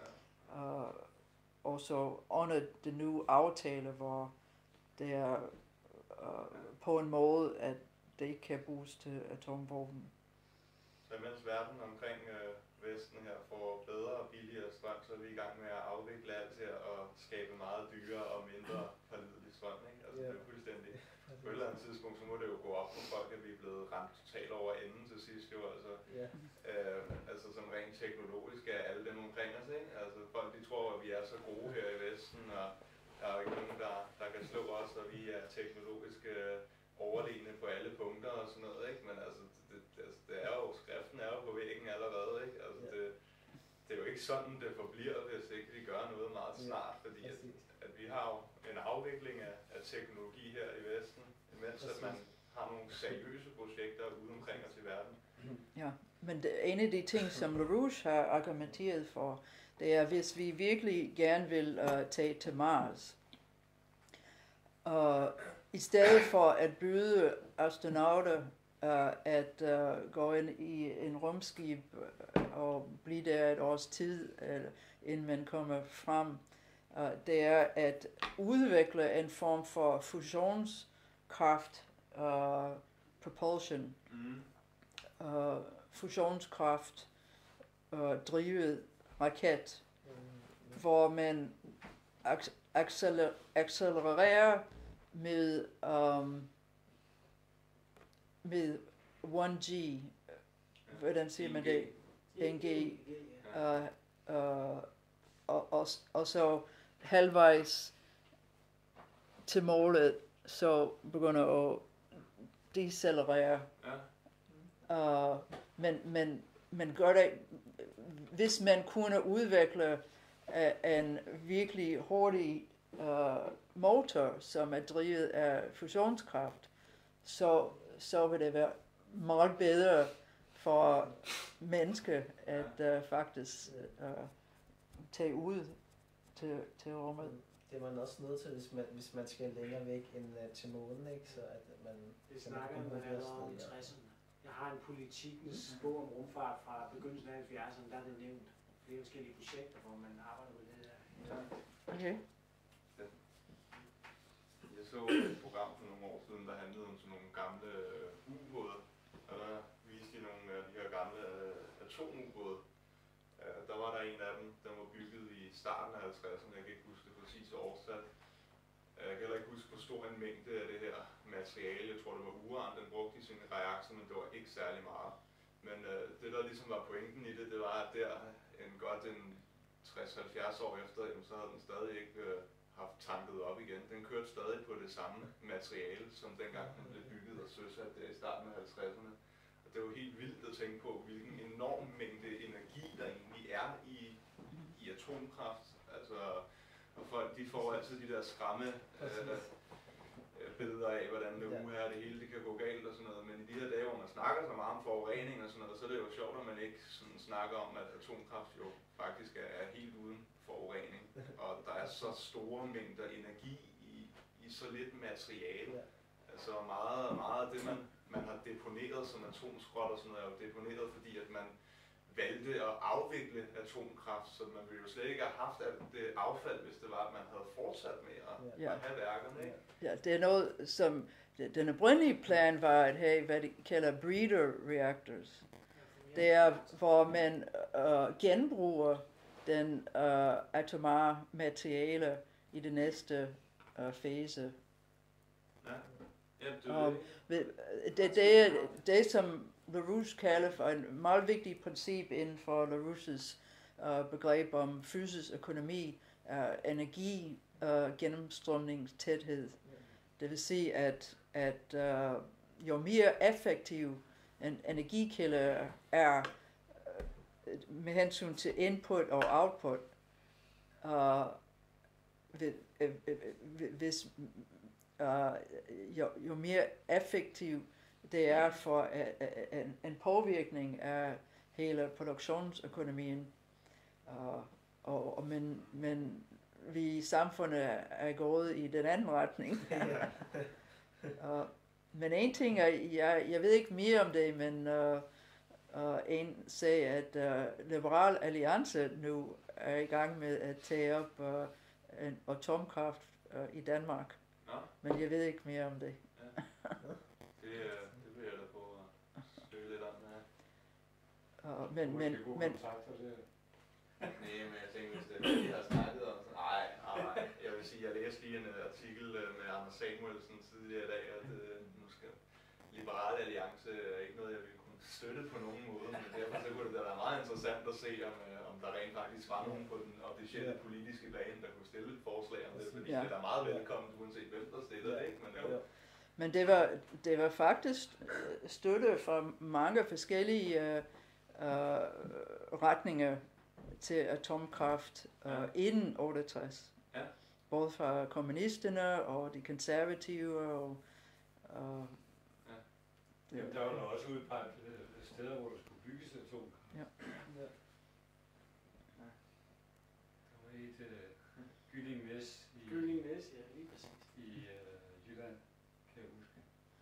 Ja. Uh, også under den nye aftale, hvor det er uh, på en måde, at det ikke kan bruges til atomvåben. Så mens verden omkring øh, Vesten her får bedre og billigere strøm, så er vi i gang med at afvikle alt her og skabe meget dyrere og mindre pålidelig strøm, ikke? Altså, Ja. det er jo fuldstændig. På et eller andet tidspunkt, så må det jo gå op for folk, at vi er blevet ramt totalt over enden til sidst, jo. Altså, Ja. øh, altså sådan rent teknologisk er alle dem omkring os, ikke? Altså, folk de tror, at vi er så gode her i Vesten, og der er jo ikke nogen, der, der kan slå os, og vi er teknologisk øh, overlegne på alle punkter og sådan noget, ikke? Men altså, det, det, altså, det er jo, skriften er jo på væggen allerede, ikke? Altså, Ja. det, det er jo ikke sådan, det forbliver, hvis ikke vi gør noget meget Ja, snart, fordi at, præcis. at vi har jo en afvikling af, af teknologi her i Vesten, imens at man har nogle seriøse projekter ude omkring os i verden. Ja, men det, en af de ting, som LaRouche har argumenteret for, det er, hvis vi virkelig gerne vil uh, tage til Mars, og i stedet for at byde astronauter uh, at uh, gå ind i en rumskib uh, og blive der et års tid, eller, inden man kommer frem, uh, det er at udvikle en form for fusionskraft, uh, propulsion, Mm. uh, fusionskraft uh, drivet raket, Mm. hvor man ac- acceler- accelererer med um, med one G. Hvordan siger man det? en G. Uh, uh, og, og, og så halvvejs til målet, så begynder at decelerere. Ja. Uh, men, men, men gør det, hvis man kunne udvikle uh, en virkelig hurtig uh, motor, som er drevet af fusionskraft, så, så vil det være meget bedre for mennesker at uh, faktisk uh, tage ud til, til rummet. Det er man også nødt til, hvis man, hvis man skal længere væk end uh, til månen, ikke? Så at man... Det så man snakker kun man må allerede om afsted, ja. tresserne. Jeg har en politikens bog om rumfart fra begyndelsen af halvfjerdserne, der er det nævnt flere forskellige projekter, hvor man arbejder med det der. Okay. Jeg så et program for nogle år siden, der handlede om sådan nogle gamle øh, ubåde, og der viste de nogle af de her gamle øh, atomubåde. Uh, der var der en af dem, der var bygget i starten af halvtredserne, jeg kan ikke huske det præcise årstal. Uh, jeg kan heller ikke huske, hvor stor en mængde af det her materiale, jeg tror det var uran, den brugte i sin reaktor, men det var ikke særlig meget. Men øh, det der ligesom var pointen i det, det var, at der en godt en tres til halvfjerds år efter, jamen, så havde den stadig ikke øh, haft tanket op igen. Den kørte stadig på det samme materiale, som dengang den blev bygget og søsat der i starten af halvtredserne. Og det er jo helt vildt at tænke på, hvilken enorm mængde energi, der egentlig er i, i atomkraft. Altså, og folk de får altid de der skræmme øh, billeder af, hvordan det uge er, det hele det kan gå galt og sådan noget. Men i de her dage, hvor man snakker så meget om forurening og sådan noget, så er det jo sjovt, at man ikke sådan snakker om, at atomkraft jo faktisk er, er helt uden forurening. Og der er så store mængder energi i, i så lidt materiale. Altså meget, meget af det, man, man har deponeret som atomskrot og sådan noget, er jo deponeret, fordi at man valgte at afvikle atomkraft, så man ville jo slet ikke have haft alt det affald, hvis det var, at man havde fortsat med at, Ja. at have værkerne, ikke? Ja, det er noget, som den oprindelige plan var at have, hvad de kalder breeder reactors. Det er, hvor man øh, genbruger den øh, atomare materiale i det næste øh, fase. Ja, ja det er Og det. det, det, det er det, som LaRouche kalder for en meget vigtig princip inden for LaRouches uh, begreb om fysisk økonomi, er energi uh, gennemstrømningstæthed. Det vil sige, at, at uh, jo mere effektiv en energikilde er uh, med hensyn til input og output, uh, hvis uh, jo, jo mere effektiv det er for uh, en, en påvirkning af hele produktionsøkonomien. Uh, og, og men, men vi i samfundet er, er gået i den anden retning. uh, men en ting er, jeg, jeg ved ikke mere om det, men uh, uh, en sagde, at uh, Liberal Alliance nu er i gang med at tage op uh, en atomkraft uh, i Danmark. Nå, Men jeg ved ikke mere om det. ja. det, øh, det vil jeg da på at støtte lidt om. Ja. Uh, men, men, Måske gode men, kontakter der. Nej, men jeg tænker, hvis det er det, vi har snakket om, så nej, nej, jeg vil sige, jeg læste lige en uh, artikel uh, med Anders Samuelsen tidligere i dag, at uh, nu skal Liberal Alliance er ikke noget, jeg vil kunne støtte på nogen måde, men derfor så kunne det da være meget interessant at se, om, uh, om der rent faktisk var nogen på den officielle politiske bane, der kunne stille et forslag om det, fordi Ja. det er da meget velkommen, uanset hvem der stiller det, ikke? Men det er jo, men det var, det var faktisk øh, støtte fra mange forskellige uh, uh, retninger til atomkraft uh, Ja. inden otteogtres. Ja. Både fra kommunisterne og de konservative. Og, og, Ja. det, Jamen, der var der også udpeget øh, steder, hvor der skulle bygges atomkraft. Ja. Der var et uh, Gylling Næs i, Gylling Næs, ja, lige præcis. i uh, Jylland, kan jeg huske.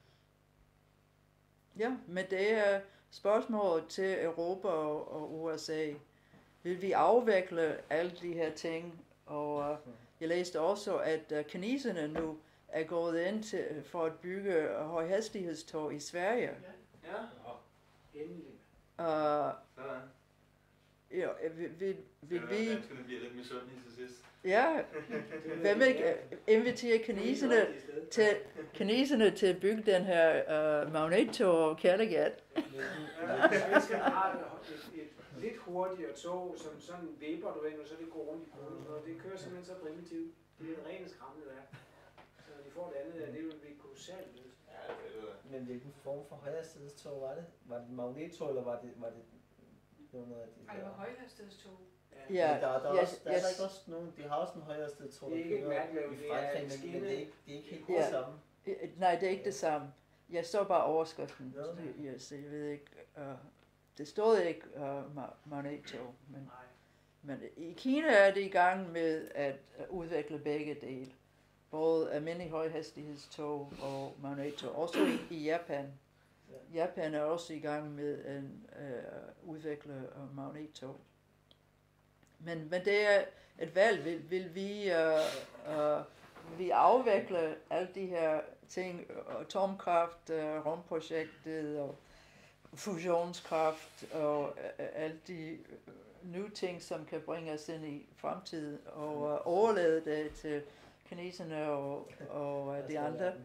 ja, men det er spørgsmålet til Europa og, og U S A. Vil vi afvikle alle de her ting? Og uh, jeg læste også, at uh, kineserne nu er gået ind til, for at bygge højhastighedstog i Sverige. Ja, ja, Nå, endelig. Uh, sådan. ja, vil, vil, vil Det vi... er danskerne bliver lidt misundelige til sidst. Ja, hvem ikke inviterer kineserne til, kineserne til at bygge den her uh, magnettog og Kattegat? Svenskerne har et, et, et lidt hurtigere tog, som sådan vipper du ind, og så det går rundt i bunden. Og det kører simpelthen så primitivt. Det er et rent skræmmende værk. Så når de får det andet, det vil blive kolossalt løst. Ja, det er det. Men hvilken form for højhastighedstog var det? Var det magnettog, eller var det, var det, det var noget af det Ej, det der? var højhastighedstog. Ja, Men der, der, er yes, også, der er yes. der ikke også nogen, de har også en højhastighedstog, Det er der ikke et kører mærkeligt, i det er Frankrig, en men, men skinne. det er ikke, det er ikke helt Ja. det samme. Øh, Nej, det er ikke det samme. Jeg så bare overskriften. Ja. Jeg, så jeg ved ikke... Uh, det stod ikke uh, ma- magnettog, men, Nej. men i Kina er det i gang med at uh, udvikle begge dele. Både almindelige højhastighedstog og magnettog. Også i, i Japan. Japan er også i gang med at uh, udvikle uh, magnettog. Men, men det er et valg. Vil, vil vi, uh, uh, vi afvikle alle de her ting, atomkraft, uh, rumprojektet og fusionskraft og uh, alle de nye ting, som kan bringe os ind i fremtiden og uh, overlade det til kineserne og, og uh, de andre?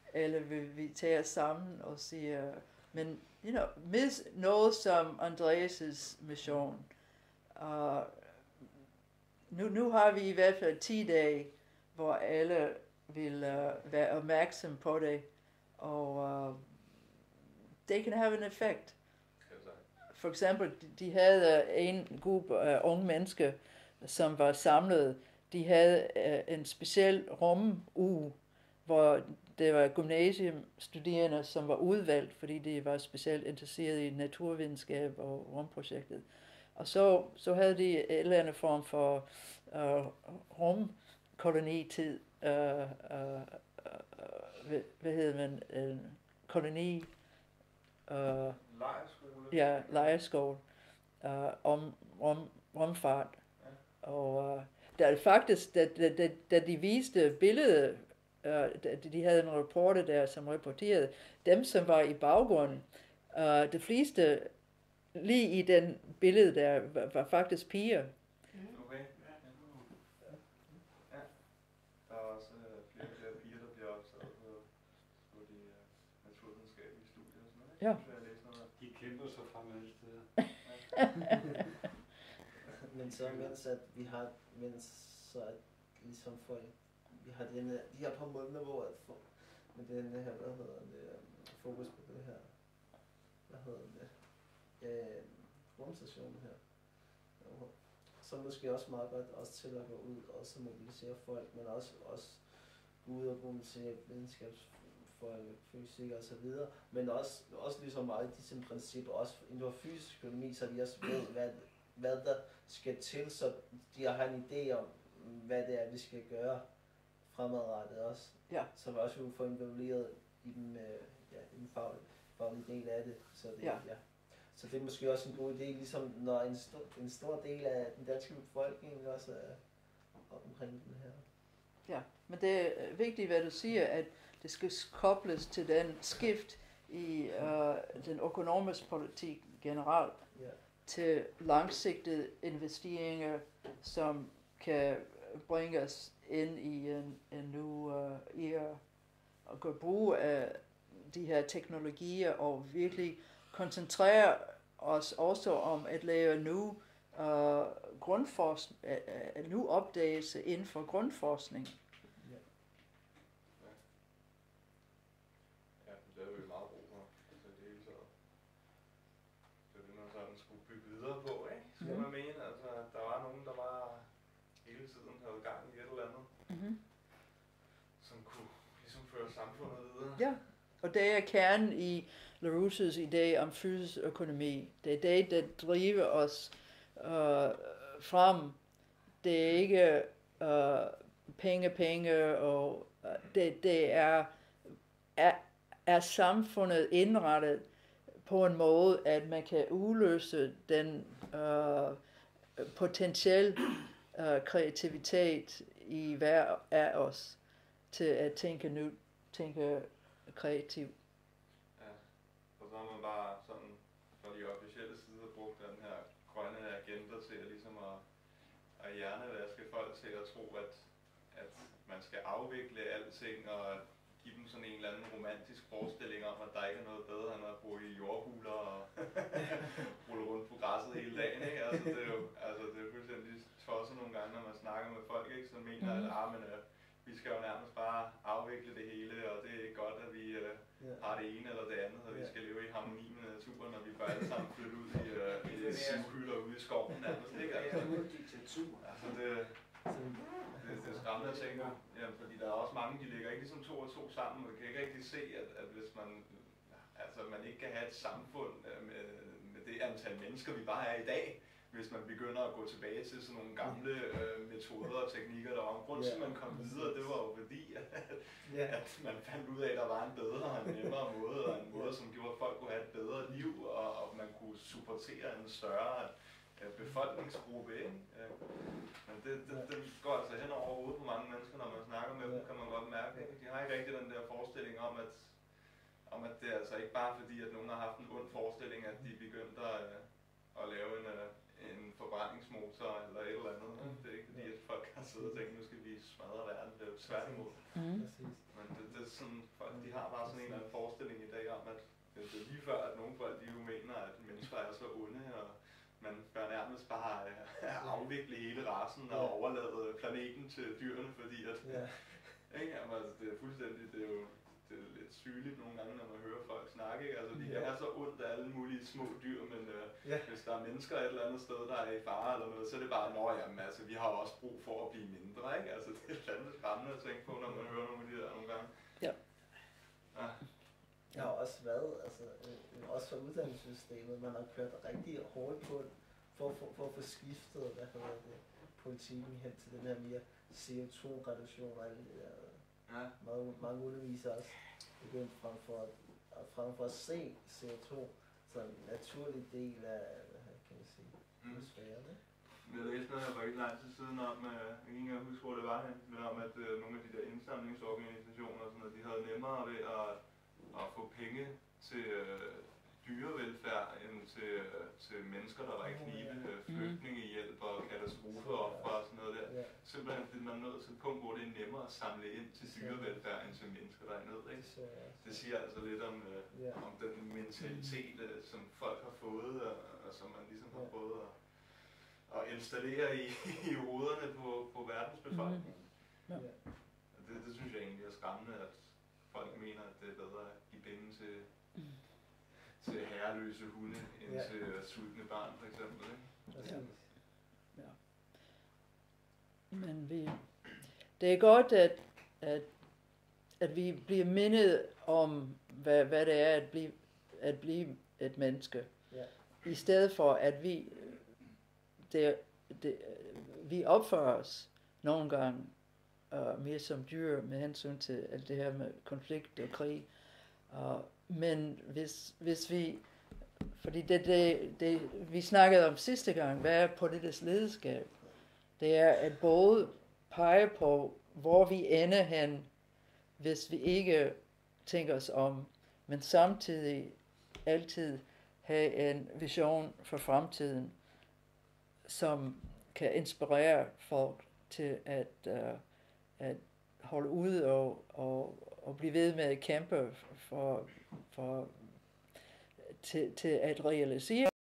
eller vil vi tage os sammen og sige, men you know, med noget som Andreas' mission. Uh, nu, nu har vi i hvert fald ti dage, hvor alle vil uh, være opmærksom på det, og uh, det kan have en effekt. For eksempel, de havde en gruppe af unge mennesker, som var samlet. De havde uh, en speciel rumuge, hvor det var gymnasiumstuderende, som var udvalgt, fordi de var specielt interesseret i naturvidenskab og rumprojektet. Og så, så havde de en eller anden form for uh, rumkolonitid. Uh, uh, uh, hvad, hvad hedder man? Uh, koloni... Uh, Lejerskole. Ja, lejerskole. Uh, om, om, rumfart. Ja. Og uh, der faktisk, da, da, da, da de viste billedet, uh, de havde en reporter der, som rapporterede, dem som var i baggrunden, uh, de fleste lige i den billede der, var, var faktisk piger. Okay. Ja. Ja. Der er også uh, flere og flere piger, der bliver optaget på, på de uh, naturvidenskabelige studier og sådan noget. Ja. De kæmper sig frem alle steder. Men så mens at vi har, mens så at ligesom folk, vi har denne, de her par måneder, hvor at få, med denne her, hvad hedder det, fokus på det her, hvad hedder det, øh, rumstationen her. Så måske også meget godt også til at gå ud og så mobilisere folk, men også, også gå ud og mobilisere videnskabsfolk, fysik og så videre, men også, også ligesom meget disse principper, også inden for fysisk økonomi, så de også ved, hvad, hvad der skal til, så de har en idé om, hvad det er, vi skal gøre fremadrettet også. Ja. Så vi også vil få involveret i den, ja, i den faglige, faglige del af det. Så det, ja. Ja. Så det er måske også en god idé, ligesom når en stor, en stor del af den danske befolkning også er omkring den her. Ja, men det er vigtigt, hvad du siger, at det skal kobles til den skift i uh, den økonomiske politik generelt, Ja. til langsigtede investeringer, som kan bringe os ind i en, en ny uh, æra, og kan bruge af de her teknologier og virkelig koncentrere os også om at lave nu uh, grundforskning, uh, nu opdagelse inden for grundforskning. Ja. Ja, det er jo meget brug for. Altså det hele taget. Det er det, man sådan skulle bygge videre på, ikke? Så mm. man mener, altså, at der var nogen, der var hele tiden havde gang i et eller andet, Mm-hmm. som kunne ligesom føre samfundet videre. Ja, og det er kernen i LaRouches idé om fysisk økonomi. Det er det, der driver os uh, frem. Det er ikke uh, penge, penge, og uh, det, det er, er, er samfundet indrettet på en måde, at man kan udløse den uh, potentielle uh, kreativitet i hver af os til at tænke nyt, tænke kreativt. Ja, og så har man bare sådan fra de officielle sider brugt den her grønne agenda til at ligesom at, at hjernevaske folk til at tro, at, at man skal afvikle alting og give dem sådan en eller anden romantisk forestilling om, at der ikke er noget bedre end at bo i jordhuler og rulle rundt på græsset hele dagen, ikke? Altså det er jo altså, det er fuldstændig tosset nogle gange, når man snakker med folk, ikke? Så mener mm. at ah, men, øh, vi skal jo nærmest bare afvikle det hele, og det er ikke godt, at vi øh, yeah. har det ene eller det andet, og yeah. vi skal leve i harmoni med naturen, og vi bør alle sammen flytte ud i, øh, i sivhylder ude i skoven nærmest, ikke? Altså, altså det, det, det er skræmmende at tænke, ja, fordi der er også mange, de ligger ikke ligesom to og to sammen, og man kan ikke rigtig se, at, at hvis man, altså man ikke kan have et samfund med, med det antal mennesker, vi bare er i dag, hvis man begynder at gå tilbage til sådan nogle gamle øh, metoder og teknikker, der var en grund til, at man kom videre, det var jo fordi, at, yeah. at man fandt ud af, at der var en bedre og en nemmere måde, og en måde, som gjorde, at folk kunne have et bedre liv, og, og man kunne supportere en større øh, befolkningsgruppe, ikke? Øh, men det, det, det går altså hen over hovedet på mange mennesker, når man snakker med dem, kan man godt mærke, ikke? De har ikke rigtig den der forestilling om, at, om at det er altså ikke bare fordi, at nogen har haft en ond forestilling, at de begyndte at, øh, at lave en øh, en forbrændingsmotor eller et eller andet. Mm. Det er ikke fordi, at folk har siddet og tænkt, nu skal vi smadre verden. Det er jo tværtimod. Mm. Men det, det er sådan, folk de har bare sådan en eller anden forestilling i dag om, at det er lige før, at nogle folk de jo mener, at mennesker er så onde, og man bør nærmest bare uh, afvikle hele racen og Ja. overlade planeten til dyrene, fordi at, Ja. ikke? Jamen, altså, det er fuldstændig, det er jo det er lidt sygeligt nogle gange, når man hører folk snakke, ikke? Altså, de kan Ja. have så ondt af alle mulige små dyr, men uh, Ja. hvis der er mennesker et eller andet sted, der er i fare eller noget, så er det bare, nå jamen, altså, vi har jo også brug for at blive mindre, ikke? Altså, det er fandme skræmmende at tænke på, når man hører nogle af de der nogle gange. Ja. Ja. Jeg har også været, altså, øh, også for uddannelsessystemet, man har kørt rigtig hårdt på for, for, for at få skiftet, hvad hedder det, politikken hen til den her mere C O to reduktion og alt det der. Ja. Mange, mange undervisere også begyndt frem for, at, frem for at se C O to som en naturlig del af, hvad kan man sige, Mm. atmosfæren, ikke? Jeg læste noget her for ikke lang tid siden om, øh, jeg kan ikke engang huske, hvor det var hen, men om at øh, nogle af de der indsamlingsorganisationer, sådan at de havde nemmere ved at, at få penge til øh, dyrevelfærd end til, øh, til mennesker, der var i knibe, øh, flygtningehjælp og katastrofeofre og sådan noget der. Ja, Simpelthen fordi man er nået til et punkt, hvor det er nemmere at samle ind til dyrevelfærd end til mennesker, der er i nød, det ikke? så jeg også. Det siger altså lidt om, øh, Ja. om den mentalitet, øh, som folk har fået, og, og som man ligesom har Ja. prøvet at, at installere i, i hovederne på, på verdens befolkning. Ja. Ja. Og det, det synes jeg egentlig er skræmmende, at folk mener, at det er bedre at give penge til, til herreløse hunde, end Ja. til uh, sultne barn, for eksempel. Ikke? Præcis. Men vi, det er godt, at, at, at vi bliver mindet om, hvad, hvad det er at blive, at blive et menneske. Ja. I stedet for, at vi, det, det, vi opfører os nogle gange uh, mere som dyr med hensyn til alt det her med konflikt og krig. Uh, men hvis, hvis vi, fordi det, det, det, vi snakkede om sidste gang, hvad er politisk lederskab? Det er at både pege på, hvor vi ender hen, hvis vi ikke tænker os om, men samtidig altid have en vision for fremtiden, som kan inspirere folk til at, uh, at holde ud og, og, og blive ved med at kæmpe for, for til, til at realisere